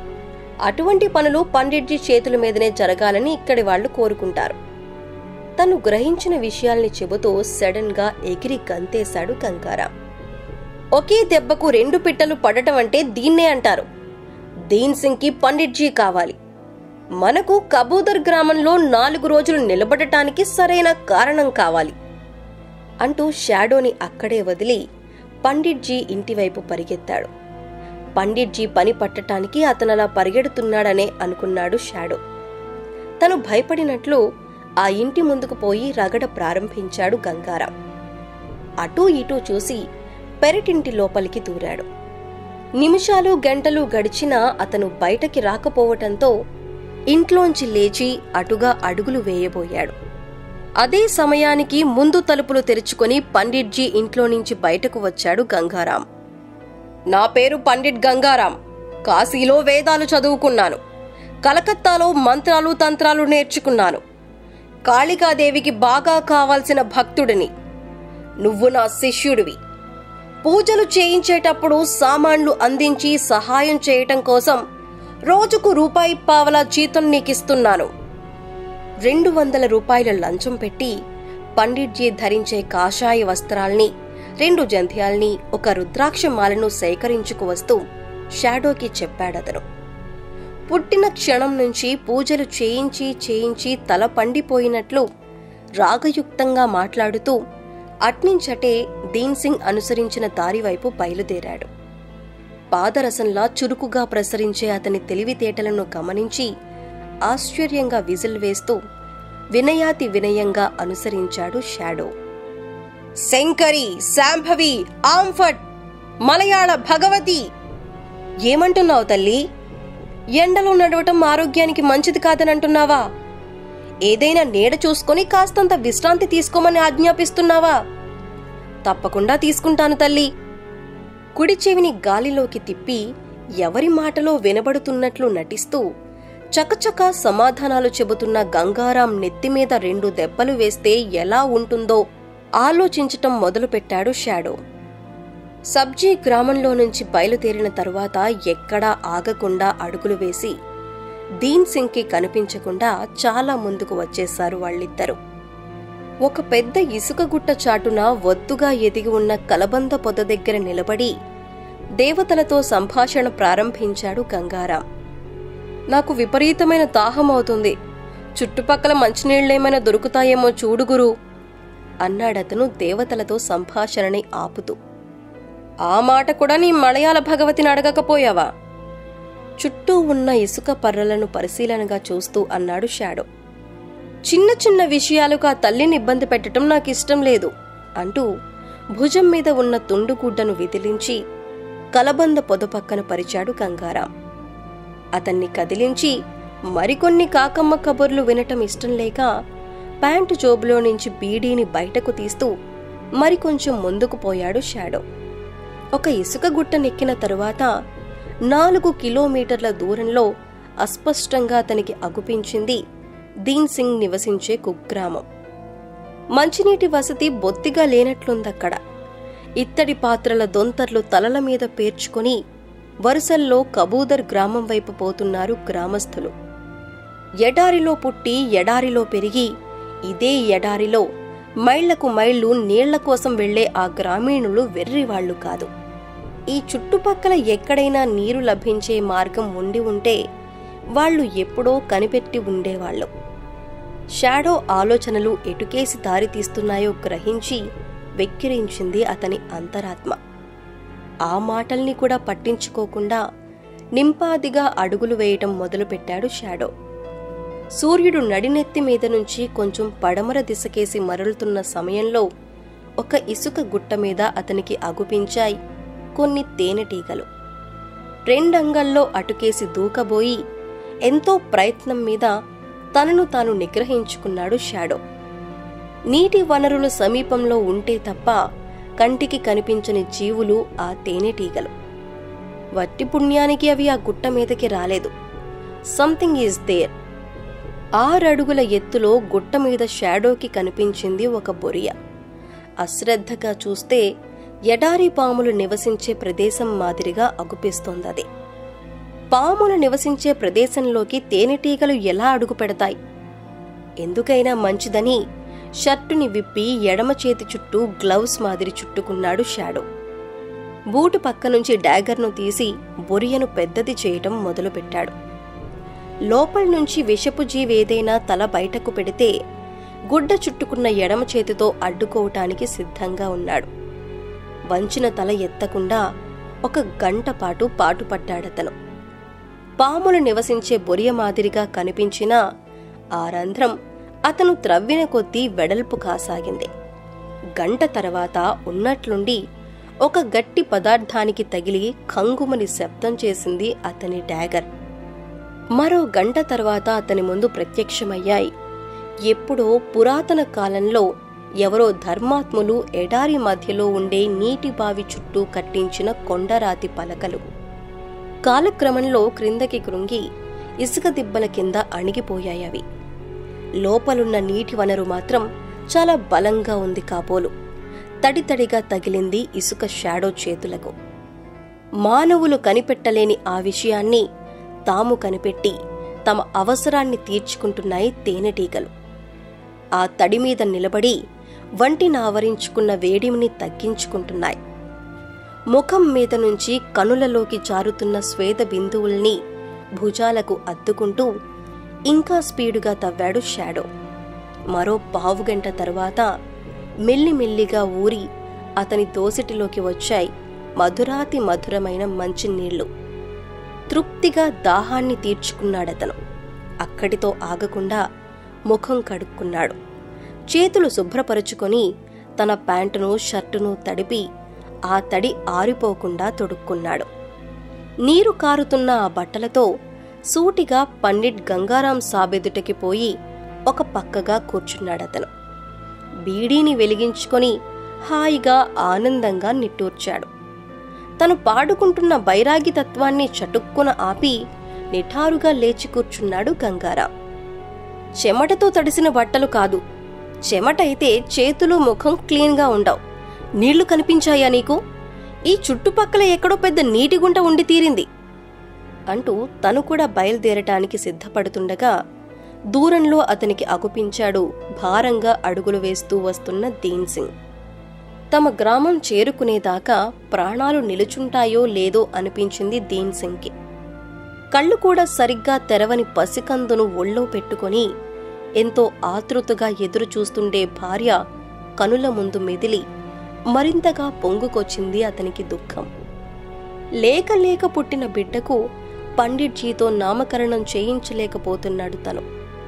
అటువంటి పనులు పండిట్జీ చేతుల మీదనే జరగాలని ఇక్కడి వాళ్లు కోరుకుంటారు. తను గ్రహించిన విషయాల్ని చెబుతూ సడన్ గా ఎగిరి గంతేశాడు గంగారాం. ఒకే దెబ్బకు రెండు పిట్టలు పడటం అంటే దీన్నే అంటారు. దీన్ సింగ్ కి పండిట్జీ కావాలి. మనకు కబూదర్ గ్రామంలో నాలుగు రోజులు నిలబడటానికి సరైన కారణం కావాలి అంటూ షాడోని అక్కడే వదిలి పండిట్జీ ఇంటివైపు పరిగెత్తాడు. పండిట్జీ పని పట్టటానికి అతనలా పరిగెడుతున్నాడనే అనుకున్నాడు షాడో. తను భయపడినట్లు ఆ ఇంటి ముందుకు పోయి రగడ ప్రారంభించాడు గంగారాం. అటూ ఇటూ చూసి పెరటింటి లోపలికి దూరాడు. నిమిషాలు గంటలు గడిచినా అతను బయటకి రాకపోవటంతో ఇంట్లోంచి లేచి అటుగా అడుగులు వేయబోయాడు. అదే సమయానికి ముందు తలుపులు తెరుచుకొని పండిట్జీ ఇంట్లో నుంచి బయటకు వచ్చాడు గంగారాం. నా పేరు పండిట్ గంగారాం. కాశీలో వేదాలు చదువుకున్నాను. కలకత్తాలో మంత్రాలు తంత్రాలు నేర్చుకున్నాను. కాళికాదేవికి బాగా కావాల్సిన భక్తుడిని. నువ్వు నా శిష్యుడివి. పూజలు చేయించేటప్పుడు సామాన్లు అందించి సహాయం చేయటం కోసం రోజుకు రూపాయి పావలా జీతం నీకిస్తున్నాను. రెండు వందల రూపాయల లంచం పెట్టి పండిట్జీ ధరించే కాషాయ వస్త్రాల్ని, రెండు జంధ్యాల్ని, ఒక రుద్రాక్ష మాలను సేకరించుకు వస్తూ షాడోకి చెప్పాడతను. పుట్టిన క్షణం నుంచి పూజలు చేయించి చేయించి తల పండిపోయినట్లు రాగయుక్తంగా మాట్లాడుతూ అట్నించటే దీన్ సింగ్ అనుసరించిన దారివైపు బయలుదేరాడు. పాదరసంలా చురుకుగా ప్రసరించే అతని తెలివితేటలను గమనించి ఆశ్చర్యంగా విజిల్ వేస్తూ వినయాతి వినయంగా అనుసరించాడు షాడో. శంకరి, శాంభవి, ఆంఫట్, మలయాళ భగవతి. ఏమంటున్నావు తల్లి? ఎండలో నడవటం ఆరోగ్యానికి మంచిది కాదనంటున్నావా? ఏదైనా నీడ చూసుకొని కాస్తంత విశ్రాంతి తీసుకోమని ఆజ్ఞాపిస్తున్నావా? తప్పకుండా తీసుకుంటాను తల్లి. కుడి చెవిని గాలిలోకి తిప్పి ఎవరి మాటలో వినబడుతున్నట్లు నటిస్తూ చకచకా సమాధానాలు చెబుతున్న గంగారాం నెత్తిమీద రెండు దెబ్బలు వేస్తే ఎలా ఉంటుందో ఆలోచించటం మొదలుపెట్టాడు షాడో. సబ్జీ గ్రామంలో నుంచి బయలుదేరిన తరువాత ఎక్కడా ఆగకుండా అడుగులు వేసి దీన్ సింగ్ కి కనిపించకుండా చాలా ముందుకు వచ్చేశారు వాళ్ళిద్దరూ. ఒక పెద్ద ఇసుక గుట్ట చాటున వద్దుగా ఎదిగి ఉన్న కలబంద పొద దగ్గర నిలబడి దేవతలతో సంభాషణ ప్రారంభించాడు గంగారాం. నాకు విపరీతమైన దాహం అవుతుంది. చుట్టుపక్కల మంచినీళ్లేమైనా దొరుకుతాయేమో చూడుగురు అన్నాడతను దేవతలతో సంభాషణని ఆపుతూ. ఆ మాట కూడా నీ మలయాళ భగవతిని అడగకపోయావా? చుట్టూ ఉన్న ఇసుక పర్రలను పరిశీలనగా చూస్తూ అన్నాడు షాడో. చిన్న చిన్న విషయాలుగా తల్లిని ఇబ్బంది పెట్టడం నాకిష్టం లేదు అంటూ భుజం మీద ఉన్న తుండుగుడ్డను విదిలించి కలబంద పొద పక్కన పరిచాడు గంగారాం. అతన్ని కదిలించి మరికొన్ని కాకమ్మ కబుర్లు వినటం ఇష్టం లేక ప్యాంటు జోబులో నుంచి బీడీని బయటకు తీస్తూ మరికొంచెం ముందుకు పోయాడు షాడో. ఒక ఇసుక గుట్ట నెక్కిన తరువాత నాలుగు కిలోమీటర్ల దూరంలో అస్పష్టంగా అతనికి అగుపించింది దీన్ సింగ్ నివసించే కుగ్రామం. మంచినీటి వసతి బొత్తిగా లేనట్లుందక్కడ. ఇత్తడి పాత్రల దొంతర్లు తలల మీద పేర్చుకుని వరుసల్లో కబూదర్ గ్రామం వైపు పోతున్నారు గ్రామస్థులు. ఎడారిలో పుట్టి ఎడారిలో పెరిగి ఇదే ఎడారిలో మైళ్లకు మైళ్లు నీళ్ల కోసం వెళ్లే ఆ గ్రామీణులు వెర్రివాళ్లు కాదు. ఈ చుట్టుపక్కల ఎక్కడైనా నీరు లభించే మార్గం ఉండి ఉంటే వాళ్లు ఎప్పుడో కనిపెట్టి ఉండేవాళ్లు. షాడో ఆలోచనలు ఎటుకేసి దారితీస్తున్నాయో గ్రహించి వెక్కిరించింది అతని అంతరాత్మ. ఆ మాటల్ని కూడా పట్టించుకోకుండా నింపాదిగా అడుగులు వేయటం మొదలుపెట్టాడు షాడో. సూర్యుడు నడినెత్తి మీద నుంచి కొంచెం పడమర దిశకేసి మరలుతున్న సమయంలో ఒక ఇసుక గుట్ట మీద అతనికి అగుపించాయి కొన్ని తేనెటీగలు. రెండంగల్లో అటుకేసి దూకబోయి ఎంతో ప్రయత్నం మీద తనను తాను నిగ్రహించుకున్నాడు షాడో. నీటి వనరులు సమీపంలో ఉంటే తప్ప కంటికి కనిపించని జీవులు ఆ తేనెటీగలు. వట్టి పుణ్యానికి అవి ఆ గుట్ట మీదకి రాలేదు. Something is there. ఆరడుగుల ఎత్తులో గుట్ట మీద షాడోకి కనిపించింది ఒక బొరియ. అశ్రద్ధగా చూస్తే ఎడారి పాములు నివసించే ప్రదేశం మాదిరిగా అగుపిస్తోందది. పాములు నివసించే ప్రదేశంలోకి తేనెటీగలు ఎలా అడుగు పెడతాయి? ఎందుకైనా మంచిదని షర్టుని విప్పి ఎడమ చేతి చుట్టూ గ్లౌస్ మాదిరి చుట్టుకున్నాడు షాడో. బూటు పక్క నుంచి డాగర్ను తీసి బొరియను పెద్దది చేయటం మొదలుపెట్టాడు. లోపల నుంచి విషపు జీవేదైనా తల బయటకు పెడితే గుడ్డ చుట్టుకున్న ఎడమ చేతితో అడ్డుకోవటానికి సిద్ధంగా ఉన్నాడు. వంచిన తల ఎత్తకుండా ఒక గంట పాటు పాటుపడ్డాడతను. పాములు నివసించే బొరియ మాదిరిగా కనిపించినా ఆ రంధ్రం అతను త్రవ్విన కొద్దీ వెడల్పు కాసాగింది. గంట తర్వాత ఉన్నట్లుండి ఒక గట్టి పదార్థానికి తగిలి కంగుమని శబ్దం చేసింది అతని డాగర్. మరో గంట తర్వాత అతని ముందు ప్రత్యక్షమయ్యాయి ఎప్పుడో పురాతన కాలంలో ఎవరో ధర్మాత్ములు ఎడారి మధ్యలో ఉండే నీటి బావి చుట్టూ కట్టించిన కొండరాతి పలకలు. కాలక్రమంలో క్రిందకి కృంగి ఇసుక దిబ్బల కింద అణిగిపోయాయవి. లోపలున్న నీటి వనరు మాత్రం చాలా బలంగా ఉంది కాబోలు. తడితడిగా తగిలింది ఇసుక షాడో చేతులకు. మానవులు కనిపెట్టలేని ఆ విషయాన్ని తాము కనిపెట్టి తమ అవసరాన్ని తీర్చుకుంటున్నాయి తేనెటీగలు. ఆ తడి మీద నిలబడి వంటిని ఆవరించుకున్న వేడిమిని తగ్గించుకుంటున్నాయి. ముఖం మీద నుంచి కనులలోకి జారుతున్న స్వేద బిందువుల్ని భుజాలకు అద్దుకుంటూ ఇంకా స్పీడుగా తవ్వాడు షాడో. మరో పావుగంట తరువాత మెల్లిమెల్లిగా ఊరి అతని దోసిటిలోకి వచ్చాయి మధురాతి మధురమైన మంచినీళ్లు. తృప్తిగా దాహాన్ని తీర్చుకున్నాడతను. అక్కడితో ఆగకుండా ముఖం కడుక్కున్నాడు. చేతులు శుభ్రపరుచుకొని తన ప్యాంటును షర్టును తడిపి ఆ తడి ఆరిపోకుండా తొడుక్కున్నాడు. నీరు కారుతున్న ఆ బట్టలతో సూటిగా పండిట్ గంగారాం సాబెదుటకి పోయి ఒక పక్కగా కూర్చున్నాడతను. బీడీని వెలిగించుకొని హాయిగా ఆనందంగా నిట్టూర్చాడు. తను పాడుకుంటున్న బైరాగి తత్వాన్ని చటుక్కున ఆపి నిఠారుగా లేచి కూర్చున్నాడు గంగారాం. చెమటతో తడిసిన బట్టలు కాదు, చెమటైతే చేతులు ముఖం క్లీన్గా ఉండవు. నీళ్లు కనిపించాయా నీకు? ఈ చుట్టుపక్కల ఎక్కడో పెద్ద నీటి గుంట ఉండి తీరింది అంటూ తను కూడా బయలుదేరటానికి సిద్ధపడుతుండగా దూరంలో అతనికి అగుపించాడు భారంగా అడుగులు వేస్తూ వస్తున్న దీన్ సింగ్. తమ గ్రామం చేరుకునేదాకా ప్రాణాలు నిలుచుంటాయో లేదో అనిపించింది దీన్ సింగ్కి. కళ్ళు కూడా సరిగ్గా తెరవని పసికందును ఒళ్ళో పెట్టుకొని ఎంతో ఆతృతగా ఎదురు చూస్తుండే భార్య కనుల ముందు మెదిలి మరింతగా పొంగుకొచ్చింది అతనికి దుఃఖం. లేక లేక పుట్టిన బిడ్డకు పండిట్జీతో నామకరణం చేయించలేకపోతున్నాడు తను.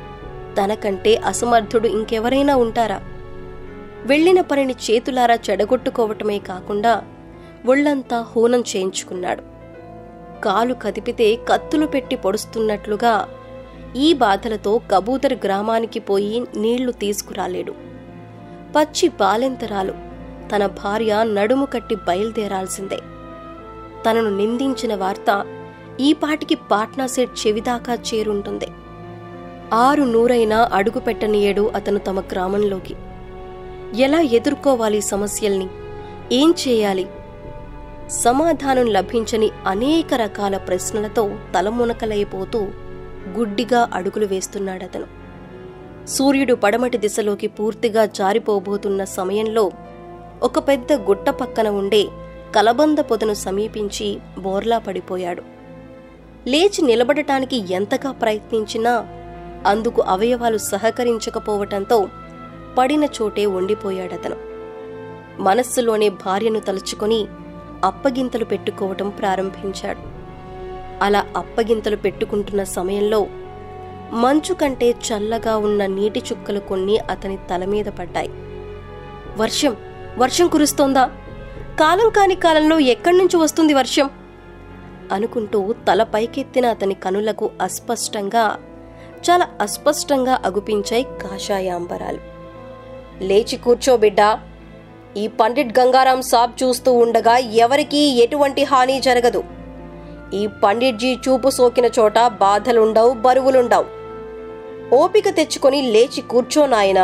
తనకంటే అసమర్థుడు ఇంకెవరైనా ఉంటారా? వెళ్లిన పనిని చేతులారా చెడగొట్టుకోవటమే కాకుండా ఒళ్లంతా హూనం చేయించుకున్నాడు. కాలు కదిపితే కత్తులు పెట్టి పొడుస్తున్నట్లుగా ఈ బాధలతో కబూతర్ గ్రామానికి పోయి నీళ్లు తీసుకురాలేడు. పచ్చి బాలెంతరాలు తన భార్య నడుము కట్టి బయలుదేరాల్సిందే. తనను నిందించిన వార్త ఈపాటికి పాట్నా సెట్ చెవిదాకా చేరుంటుంది. ఆరు నూరైనా అడుగుపెట్టనీయడు అతను తమ గ్రామంలోకి. ఎలా ఎదుర్కోవాలి సమస్యల్ని? ఏం చేయాలి? సమాధానం లభించని అనేక రకాల ప్రశ్నలతో తలమునకలైపోతూ గుడ్డిగా అడుగులు వేస్తున్నాడతను. సూర్యుడు పడమటి దిశలోకి పూర్తిగా జారిపోబోతున్న సమయంలో ఒక పెద్ద గుట్ట పక్కన ఉండే కలబంద పొదను సమీపించి బోర్లా పడిపోయాడు. లేచి నిలబడటానికి ఎంతగా ప్రయత్నించినా అందుకు అవయవాలు సహకరించకపోవటంతో పడిన చోటే ఉండిపోయాడతను. మనస్సులోనే భార్యను తలుచుకొని అప్పగింతలు పెట్టుకోవటం ప్రారంభించాడు. అలా అప్పగింతలు పెట్టుకుంటున్న సమయంలో మంచు కంటే చల్లగా ఉన్న నీటి చుక్కలు కొన్ని అతని తల మీద పడ్డాయి. వర్షం వర్షం కురుస్తోందా? కాలం కాని కాలంలో ఎక్కడి నుంచి వస్తుంది వర్షం అనుకుంటూ తల పైకెత్తిన అతని కనులకు అస్పష్టంగా, చాలా అస్పష్టంగా అగుపించాయి కాషాయాంబరాలు. లేచి కూర్చో బిడ్డా. ఈ పండిట్ గంగారాం సాబ్ చూస్తూ ఉండగా ఎవరికీ ఎటువంటి హాని జరగదు. ఈ పండిట్జీ చూపు సోకిన చోట బాధలుండవు, బరువులుండవు. ఓపిక తెచ్చుకొని లేచి కూర్చో నాయనా.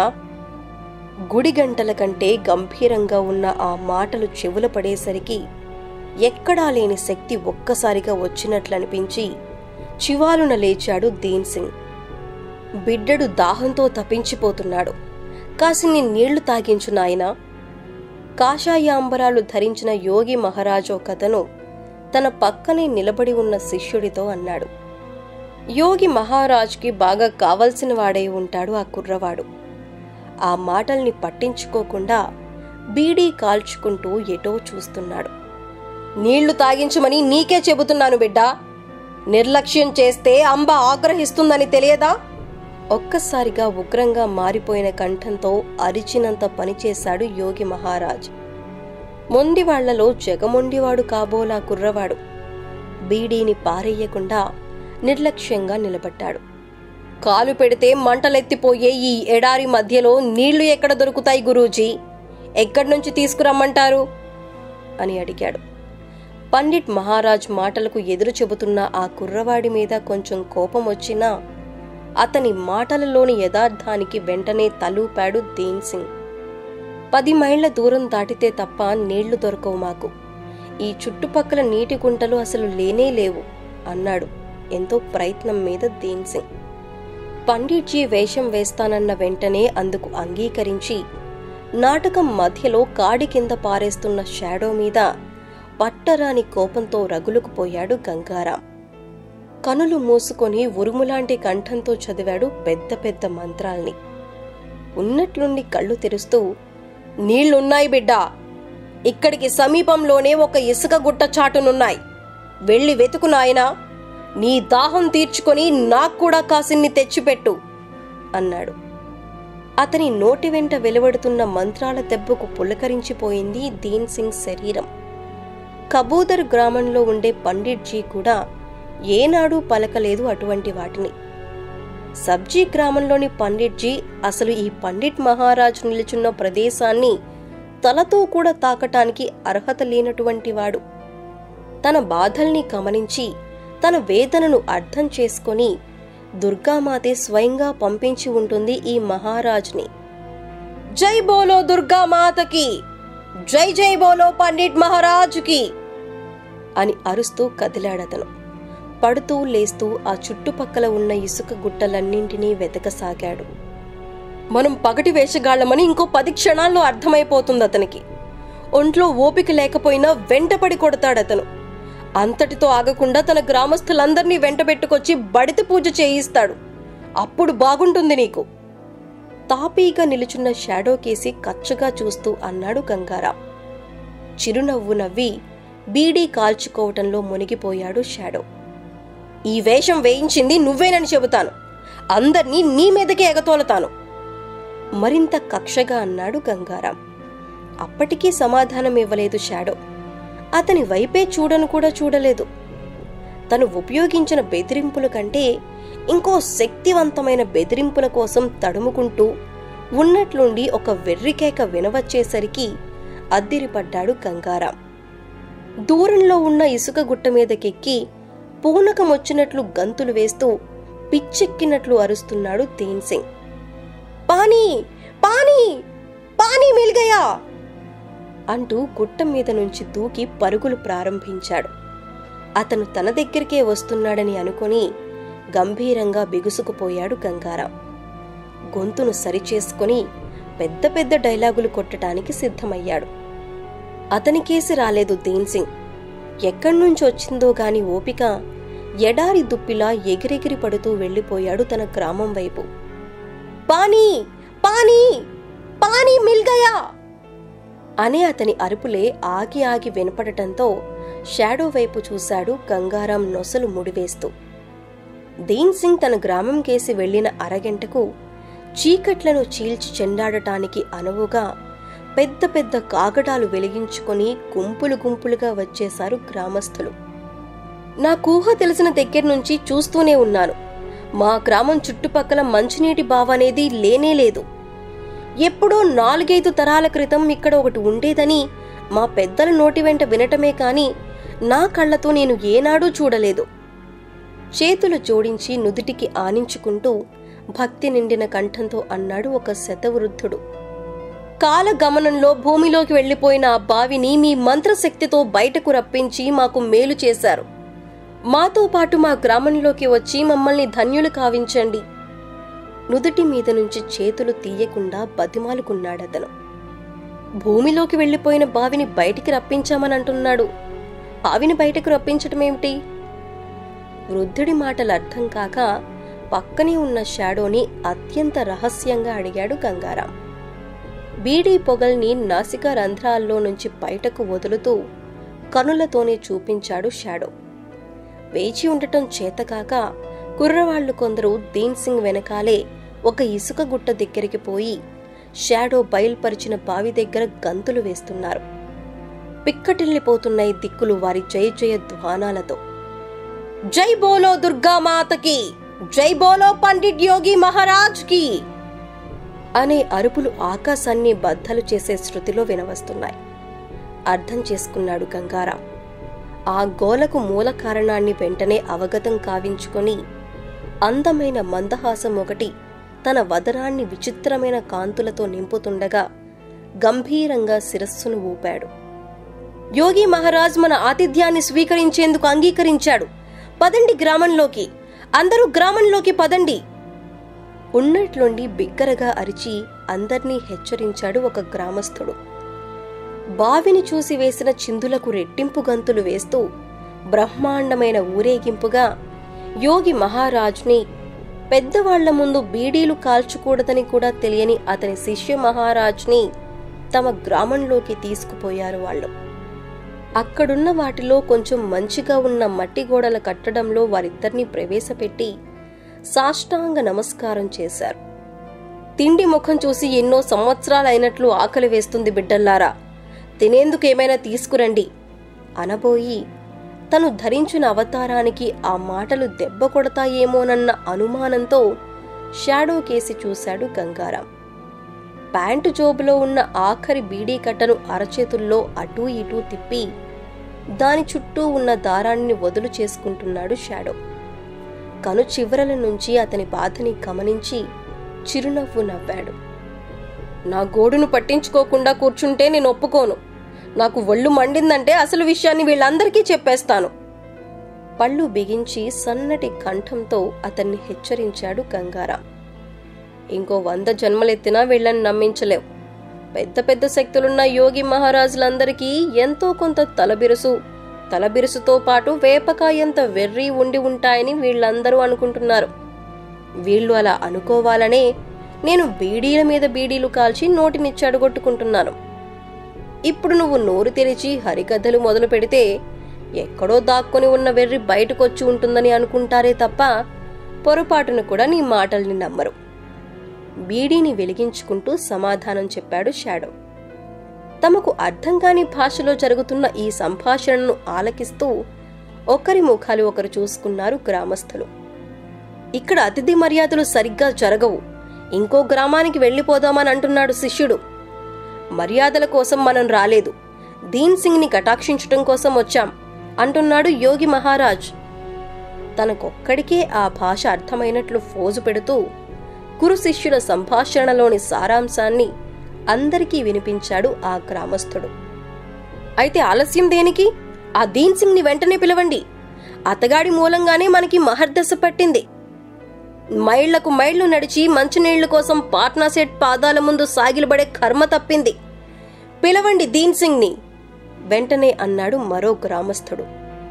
గుడి గంటల కంటే గంభీరంగా ఉన్న ఆ మాటలు చెవుల పడేసరికి ఎక్కడా లేని శక్తి ఒక్కసారిగా వచ్చినట్లనిపించి చివాలున లేచాడు దీన్ సింగ్. బిడ్డడు దాహంతో తపించిపోతున్నాడు. కాసిన్ని నీళ్లు తాగించు నాయనా. కాషాయాంబరాలు ధరించిన యోగి మహారాజ్ ఒకతను తన పక్కనే నిలబడి ఉన్న శిష్యుడితో అన్నాడు. యోగి మహారాజ్కి బాగా కావలసిన వాడై ఉంటాడు ఆ కుర్రవాడు. ఆ మాటల్ని పట్టించుకోకుండా బీడీ కాల్చుకుంటూ ఎటో చూస్తున్నాడు. నీళ్లు తాగించమని నీకే చెబుతున్నాను బిడ్డా, నిర్లక్ష్యం చేస్తే అంబ ఆగ్రహిస్తుందని తెలియదా? ఒక్కసారిగా ఉగ్రంగా మారిపోయిన కంఠంతో అరిచినంత పనిచేశాడు యోగి మహారాజ్. మొండివాళ్లలో జగమొండివాడు కాబోలా కుర్రవాడు బీడీని పారేయకుండా నిర్లక్ష్యంగా నిలబడ్డాడు. కాలు పెడితే మంటలెత్తిపోయే ఈ ఎడారి మధ్యలో నీళ్లు ఎక్కడ దొరుకుతాయి గురూజీ? ఎక్కడి నుంచి తీసుకురమ్మంటారు అని అడిగాడు. పండిట్ మహారాజ్ మాటలకు ఎదురు చెబుతున్న ఆ కుర్రవాడి మీద కొంచెం కోపం వచ్చినా అతని మాటలలోని యథార్థానికి వెంటనే తలూపాడు దీన్ సింగ్. పది మైళ్ల దూరం దాటితే తప్ప నీళ్లు దొరకవు మాకు. ఈ చుట్టుపక్కల నీటి గుంటలు అసలు లేనే లేవు అన్నాడు ఎంతో ప్రయత్నం మీద దీన్ సింగ్. పండిట్జీ వేషం వేస్తానన్న వెంటనే అందుకు అంగీకరించి నాటకం మధ్యలో కాడి కింద పారేస్తున్న షాడో మీద పట్టరాని కోపంతో రగులుకుపోయాడు గంగారాం. కనులు మూసుకొని ఉరుములాంటి కంఠంతో చదివాడు పెద్ద పెద్ద మంత్రాల్ని. ఉన్నట్లుండి కళ్ళు తెరుస్తూ, నీళ్లున్నాయి బిడ్డా, ఇక్కడికి సమీపంలోనే ఒక ఇసుక గుట్ట చాటునున్నాయి, వెళ్ళి వెతుకు నాయనా, నీ దాహం తీర్చుకొని నాక్కూడా కాసిన్ని తెచ్చిపెట్టు అన్నాడు. అతని నోటి వెంట వెలువడుతున్న మంత్రాల దెబ్బకు పులకరించిపోయింది దీన్ సింగ్ శరీరం. కబూదర్ గ్రామంలో ఉండే పండిట్జీ కూడా ఏనాడూ పలకలేదు అటువంటి వాటిని. సబ్జీ గ్రామంలోని పండిట్జీ అసలు ఈ పండిట్ మహారాజ్ నిలుచున్న ప్రదేశాన్ని తలతో కూడా తాకటానికి అర్హత లేనటువంటి వాడు. తన బాధల్ని గమనించి తన వేదనను అర్థం చేసుకొని దుర్గామాతే స్వయంగా పంపించి ఉంటుంది ఈ మహారాజ్ని. జై బోలో దుర్గామాతకి, జై జై బోలో పండిట్ మహారాజుకి అని అరుస్తూ కదిలాడతను. పడుతూ లేస్తూ ఆ చుట్టుపక్కల ఉన్న ఇసుక గుట్టలన్నింటినీ వెతకసాగాడు. మనం పగటి వేషగాళ్లమని ఇంకో పది క్షణాల్లో అర్థమైపోతుంది అతనికి. ఒంట్లో ఓపిక లేకపోయినా వెంటపడి కొడతాడతను. అంతటితో ఆగకుండా తన గ్రామస్తులందర్నీ వెంటబెట్టుకొచ్చి బడిత పూజ చేయిస్తాడు. అప్పుడు బాగుంటుంది నీకు. తాపీగా నిలుచున్న షాడో కేసి కచ్చగా చూస్తూ అన్నాడు గంగారాం. చిరునవ్వు నవ్వి బీడీ కాల్చుకోవటంలో మునిగిపోయాడు షాడో. ఈ వేషం వేయించింది నువ్వేనని చెబుతాను, అందర్నీ నీ మీదకే ఎగతోలతాను మరింత కక్షగా అన్నాడు గంగారాం. అప్పటికీ సమాధానం ఇవ్వలేదు షాడో. అతని వైపే చూడను కూడా చూడలేదు. తను ఉపయోగించిన బెదిరింపుల కంటే ఇంకో శక్తివంతమైన బెదిరింపుల కోసం తడుముకుంటూ ఉన్నట్లుండి ఒక వెర్రికేక వినవచ్చేసరికి అద్దిరిపడ్డాడు గంగారాం. దూరంలో ఉన్న ఇసుక గుట్ట మీదకెక్కి పూనకమొచ్చినట్లు గంతులు వేస్తూ పిచ్చెక్కినట్లు అరుస్తున్నాడు దీన్ సింగ్. పానీ పానీ పానీ మిల్ గయా అంటూ గుట్ట మీద నుంచి దూకి పరుగులు ప్రారంభించాడు. అతను తన దగ్గరికే వస్తున్నాడని అనుకుని గంభీరంగా బిగుసుకుపోయాడు గంగారాం. గొంతును సరిచేసుకుని పెద్ద పెద్ద డైలాగులు కొట్టడానికి సిద్ధమయ్యాడు. అతనికేసి రాలేదు దీన్ సింగ్. ఎక్కడ్నుంచి వచ్చిందో గాని ఓపిక ఎడారి దుప్పిలా ఎగిరెగిరి పడుతూ వెళ్లిపోయాడు తన గ్రామం వైపు. పానీ పానీ పానీ మిల్ గయా అనే అతని అరుపులే ఆగి ఆగి వినపడటంతో షాడో వైపు చూశాడు గంగారాం నొసలు ముడివేస్తూ. దీన్ సింగ్ తన గ్రామం కేసి వెళ్లిన అరగంటకు చీకట్లను చీల్చి చెండాడటానికి అనువుగా పెద్ద పెద్ద కాగడాలు వెలిగించుకొని గుంపులు గుంపులుగా వచ్చేశారు గ్రామస్తులు. నా కూహ తెలిసిన దగ్గర నుంచి చూస్తూనే ఉన్నాను. మా గ్రామం చుట్టుపక్కల మంచినీటి బావనేది లేనేలేదు. ఎప్పుడో నాలుగైదు తరాల క్రితం ఇక్కడ ఒకటి ఉండేదని మా పెద్దల నోటి వెంట వినటమే కాని నా కళ్లతో నేను ఏనాడూ చూడలేదు. చేతులు జోడించి నుదుటికి ఆనించుకుంటూ భక్తి నిండిన కంఠంతో అన్నాడు ఒక శతవృద్ధుడు. కాలగమనంలో భూమిలోకి వెళ్లిపోయిన ఆ బావిని మీ మంత్రశక్తితో బయటకు రప్పించి మాకు మేలు చేశారు. మాతో పాటు మా గ్రామంలోకి వచ్చి మమ్మల్ని ధన్యులు కావించండి. నుదుటి మీద నుంచి చేతులు తీయకుండా బతిమాలుకున్నాడతను. భూమిలోకి వెళ్లిపోయిన బావిని బయటికి రప్పించామని అంటున్నాడు. బావిని బయటకు రప్పించటమేమిటి? వృద్ధుడి మాటలు అర్థం కాక పక్కనే ఉన్న షాడోని అత్యంత రహస్యంగా అడిగాడు గంగారాం. బీడీ పొగల్ని నాసికా రంధ్రాల్లో నుంచి బయటకు వదులుతూ కనులతోనే చూపించాడు షాడో. వేచి ఉండటం చేతకాక కుర్రవాళ్లు కొందరు దీన్ సింగ్ వెనకాలే ఒక ఇసుక గుట్ట దగ్గరికి పోయి షాడో బయల్పరిచిన బావి దగ్గర గంతులు వేస్తున్నారు. పిక్కటిల్లిపోతున్నాయి దిక్కులు వారి జయ జయ ధ్వానాలతో. జై బోలో దుర్గామాతకి, జై బోలో పండిట్ యోగి మహారాజ్ కి అనే అరుపులు ఆకాశాన్ని బద్దలు చేసే శృతిలో వినవస్తున్నాయి. అర్థం చేసుకున్నాడు గంగారాం. ఆ గోలకు మూల కారణాన్ని వెంటనే అవగతం కావించుకొని అందమైన మందహాసం ఒకటి తన వదనాన్ని విచిత్రమైన కాంతులతో నింపుతుండగా గంభీరంగా శిరస్సును ఊపాడు. యోగి మహారాజ్ మన ఆతిథ్యాన్ని స్వీకరించేందుకు అంగీకరించాడు. పదండి గ్రామంలోకి, అందరూ గ్రామంలోకి పదండి. ఉన్నట్లుండి బిగ్గరగా అరిచి అందర్నీ హెచ్చరించాడు ఒక గ్రామస్థుడు. బావిని చూసి వేసిన చిందులకు రెట్టింపు గంతులు వేస్తూ బ్రహ్మాండమైన ఊరేగింపుగా యోగి మహారాజ్ని, పెద్దవాళ్ల ముందు బీడీలు కాల్చకూడదని కూడా తెలియని అతని శిష్య మహారాజ్ని తమ గ్రామంలోకి తీసుకుపోయారు వాళ్ళు. అక్కడున్న వాటిలో కొంచెం మంచిగా ఉన్న మట్టి గోడల కట్టడంలో వారిద్దరినీ ప్రవేశపెట్టి సాష్టాంగ నమస్కారం చేశారు. తిండి ముఖం చూసి ఎన్నో సంవత్సరాలైనట్లు ఆకలి వేస్తుంది బిడ్డల్లారా, తినేందుకేమైనా తీసుకురండి అనబోయి తను ధరించిన అవతారానికి ఆ మాటలు దెబ్బ కొడతాయేమోనన్న అనుమానంతో షాడో కేసి చూశాడు గంగారాం. ప్యాంటు జోబులో ఉన్న ఆఖరి బీడీ కట్టను అరచేతుల్లో అటూ ఇటూ తిప్పి దాని చుట్టూ ఉన్న దారాన్ని వదులు చేసుకుంటున్నాడు షాడో. కను చివరల నుంచి అతని బాధని గమనించి చిరునవ్వు నవ్వాడు. నా గోడును పట్టించుకోకుండా కూర్చుంటే నేను ఒప్పుకోను. నాకు ఒళ్ళు మండిందంటే అసలు విషయాన్ని వీళ్ళందరికీ చెప్పేస్తాను. పళ్ళు బిగించి సన్నటి కంఠంతో అతన్ని హెచ్చరించాడు గంగారాం. ఇంకో వంద జన్మలెత్తినా వీళ్ళని నమ్మించలేవు. పెద్ద పెద్ద శక్తులున్న యోగి మహారాజులందరికీ ఎంతో కొంత తలబిరుసు, తలబిరుసుతో పాటు వేపకాయంత వెర్రి ఉండి ఉంటాయని వీళ్ళందరూ అనుకుంటున్నారు. వీళ్ళు అలా అనుకోవాలనే నేను బీడీల మీద బీడీలు కాల్చి నోటిని చెడగొట్టుకుంటున్నాను. ఇప్పుడు నువ్వు నోరు తెరిచి హరికథలు మొదలు పెడితే ఎక్కడో దాక్కుని ఉన్న వెర్రి బయటకొచ్చి ఉంటుందని అనుకుంటారే తప్ప పొరపాటును కూడా నీ మాటల్ని నమ్మరు. బీడీని వెలిగించుకుంటూ సమాధానం చెప్పాడు షాడో. తమకు అర్థం కాని భాషలో జరుగుతున్న ఈ సంభాషణను ఆలకిస్తూ ఒకరి ముఖాలు ఒకరు చూసుకున్నారు గ్రామస్థులు. ఇక్కడ అతిథి మర్యాదలు సరిగ్గా జరగవు, ఇంకో గ్రామానికి వెళ్లిపోదామని అంటున్నాడు శిష్యుడు. మర్యాదల కోసం మనం రాలేదు, దీన్ సింగ్ ని కటాక్షించటం కోసం వచ్చాం అంటున్నాడు యోగి మహారాజ్. తనకొక్కడికే ఆ భాష అర్థమైనట్లు ఫోజు పెడుతూ గురు శిష్యుల సంభాషణలోని సారాంశాన్ని అందరికీ వినిపించాడు ఆ గ్రామస్థుడు. అయితే ఆలస్యం దేనికి? ఆ దీన్ సింగ్ ని వెంటనే పిలవండి. అతగాడి మూలంగానే మనకి మహర్దశ పట్టింది. మైళ్లకు మైళ్లు నడిచి మంచినీళ్ల కోసం పాట్నా సెట్ పాదాల ముందు సాగిలబడే కర్మ తప్పింది. పిలవండి దీన్ సింగ్ ని వెంటనే అన్నాడు మరో గ్రామస్థుడు.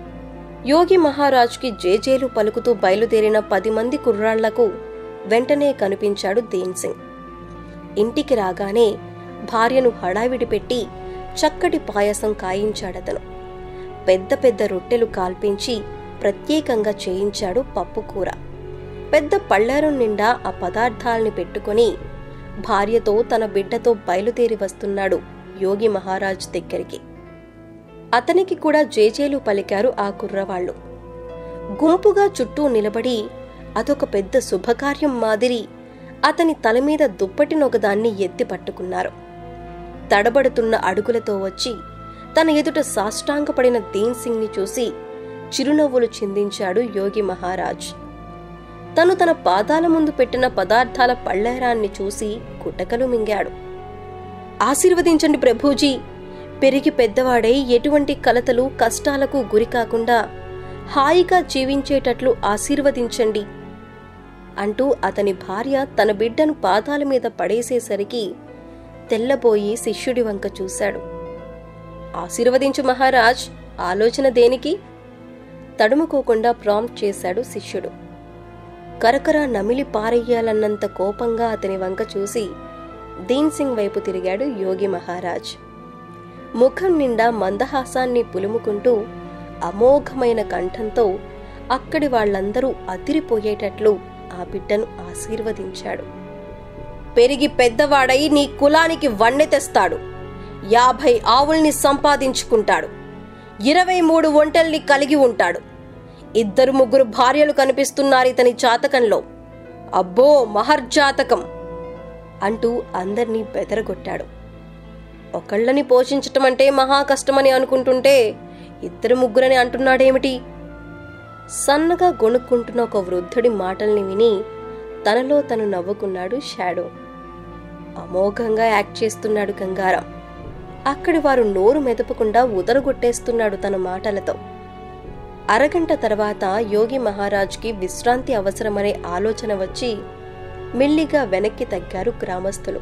యోగి మహారాజ్కి జేజేలు పలుకుతూ బయలుదేరిన పది మంది కుర్రాళ్లకు వెంటనే కనిపించాడు దీన్ సింగ్. ఇంటికి రాగానే భార్యను హడావిడి పెట్టి చక్కటి పాయసం కాయించాడతను. పెద్ద పెద్ద రొట్టెలు కాల్పించి ప్రత్యేకంగా చేయించాడు పప్పు కూర. పెద్ద పళ్ళారం నిండా ఆ పదార్థాల్ని పెట్టుకుని భార్యతో తన బిడ్డతో బయలుదేరి వస్తున్నాడు యోగి మహారాజ్ దగ్గరికి. అతనికి కూడా జేజేలు పలికారు ఆ కుర్రవాళ్లు. గుంపుగా చుట్టూ నిలబడి అదొక పెద్ద శుభకార్యం మాదిరి అతని తలమీద దుప్పటినొకదాన్ని ఎత్తి పట్టుకున్నారు. తడబడుతున్న అడుగులతో వచ్చి తన ఎదుట సాష్టాంగపడిన దీన్ సింగ్ ని చూసి చిరునవ్వులు చిందించాడు యోగి మహారాజ్. తను తన పాదాల ముందు పెట్టిన పదార్థాల పళ్ళేరాన్ని చూసి గుటకలు మింగాడు. ఆశీర్వదించండి ప్రభుజీ, పెరిగి పెద్దవాడై ఎటువంటి కలతలు కష్టాలకు గురికాకుండా హాయిగా జీవించేటట్లు ఆశీర్వదించండి అంటూ అతని భార్య తన బిడ్డను పాదాల మీద పడేసేసరికి తెల్లబోయి శిష్యుడి వంక చూశాడు. ఆశీర్వదించు మహారాజ్, ఆలోచన దేనికి? తడుముకోకుండా ప్రాంప్ట్ చేశాడు శిష్యుడు. కరకర నమిలి పారెయ్యాలన్నంత కోపంగా అతని వంక చూసి దీన్ సింగ్ వైపు తిరిగాడు యోగి మహారాజ్. ముఖం నిండా మందహాసాన్ని పులుముకుంటూ అమోఘమైన కంఠంతో అక్కడి వాళ్లందరూ అదిరిపోయేటట్లు ఆ బిడ్డను ఆశీర్వదించాడు. పెరిగి పెద్దవాడై నీ కులానికి వన్నె తెస్తాడు. యాభై ఆవుల్ని సంపాదించుకుంటాడు. ఇరవై మూడు ఒంటెల్ని కలిగి ఉంటాడు. ఇద్దరు ముగ్గురు భార్యలు కనిపిస్తున్నారు ఇతని జాతకంలో. అబ్బో మహర్జాతకం అంటూ అందర్నీ బెదరగొట్టాడు. ఒకళ్ళని పోషించటం అంటే మహా కష్టమని అనుకుంటుంటే ఇద్దరు ముగ్గురని అంటున్నాడేమిటి? సన్నగా గొణుక్కుంటున్న ఒక వృద్ధుడి మాటల్ని విని తనలో తను నవ్వుకున్నాడు షాడో. అమోఘంగా యాక్ట్ చేస్తున్నాడు గంగారాం. అక్కడి వారు నోరు మెదపకుండా ఉదరగొట్టేస్తున్నాడు తన మాటలతో. అరగంట తర్వాత యోగి మహారాజ్కి విశ్రాంతి అవసరమనే ఆలోచన వచ్చి మెల్లిగా వెనక్కి తగ్గారు గ్రామస్తులు.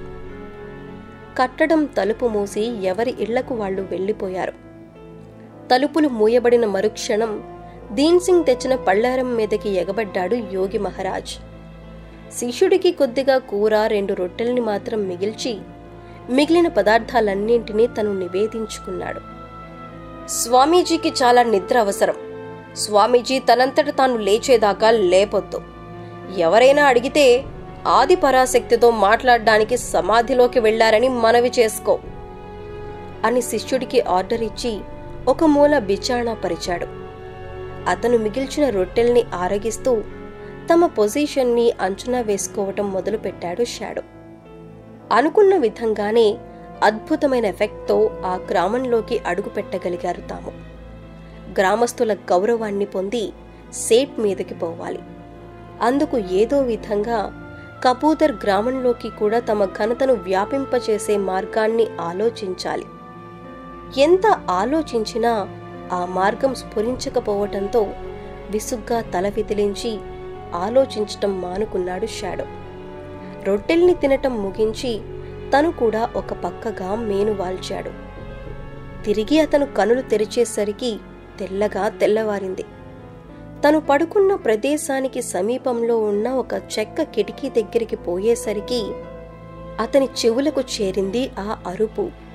కట్టడం తలుపు మూసి ఎవరి ఇళ్లకు వాళ్లు వెళ్లిపోయారు. తలుపులు మూయబడిన మరుక్షణం దీన్ సింగ్ తెచ్చిన పళ్ళారం మీదకి ఎగబడ్డాడు యోగి మహారాజ్. శిష్యుడికి కొద్దిగా కూర, రెండు రొట్టెల్ని మాత్రం మిగిల్చి మిగిలిన పదార్థాలన్నింటినీ తను నివేదించుకున్నాడు. స్వామీజీకి చాలా నిద్ర అవసరం. స్వామీజీ తనంతట తాను లేచేదాకా లేపొద్దు. ఎవరైనా అడిగితే ఆది పరాశక్తితో మాట్లాడడానికి సమాధిలోకి వెళ్లారని మనవి చేసుకో అని శిష్యుడికి ఆర్డర్ ఇచ్చి ఒక మూల బిచాణా పరిచాడు. అతను మిగిల్చిన రొట్టెల్ని ఆరగిస్తూ తమ పొజిషన్ని అంచనా వేసుకోవటం మొదలుపెట్టాడు షాడో. అనుకున్న విధంగానే అద్భుతమైన ఎఫెక్ట్తో ఆ గ్రామంలోకి అడుగు పెట్టగలిగారు తాము. గ్రామస్తుల గౌరవాన్ని పొంది సేట్ మీదకి పోవాలి. అందుకు ఏదో విధంగా కపూదర్ గ్రామంలోకి కూడా తమ ఘనతను వ్యాపింపచేసే మార్గాన్ని ఆలోచించాలి. ఎంత ఆలోచించినా ఆ మార్గం స్ఫురించకపోవటంతో విసుగ్గా తల విదిలించి ఆలోచించటం మానుకున్నాడు షాడో. రొట్టెల్ని తినటం ముగించి తను కూడా ఒక పక్కగా మేను వాల్చాడు. తిరిగి అతను కనులు తెరిచేసరికి తెల్లగా తెల్లవారింది. తను పడుకున్న ప్రదేశానికి సమీపంలో ఉన్న ఒక చెక్క కిటికీ దగ్గరికి పోయేసరికి అతని చెవులకు చేరింది ఆ అరుపు.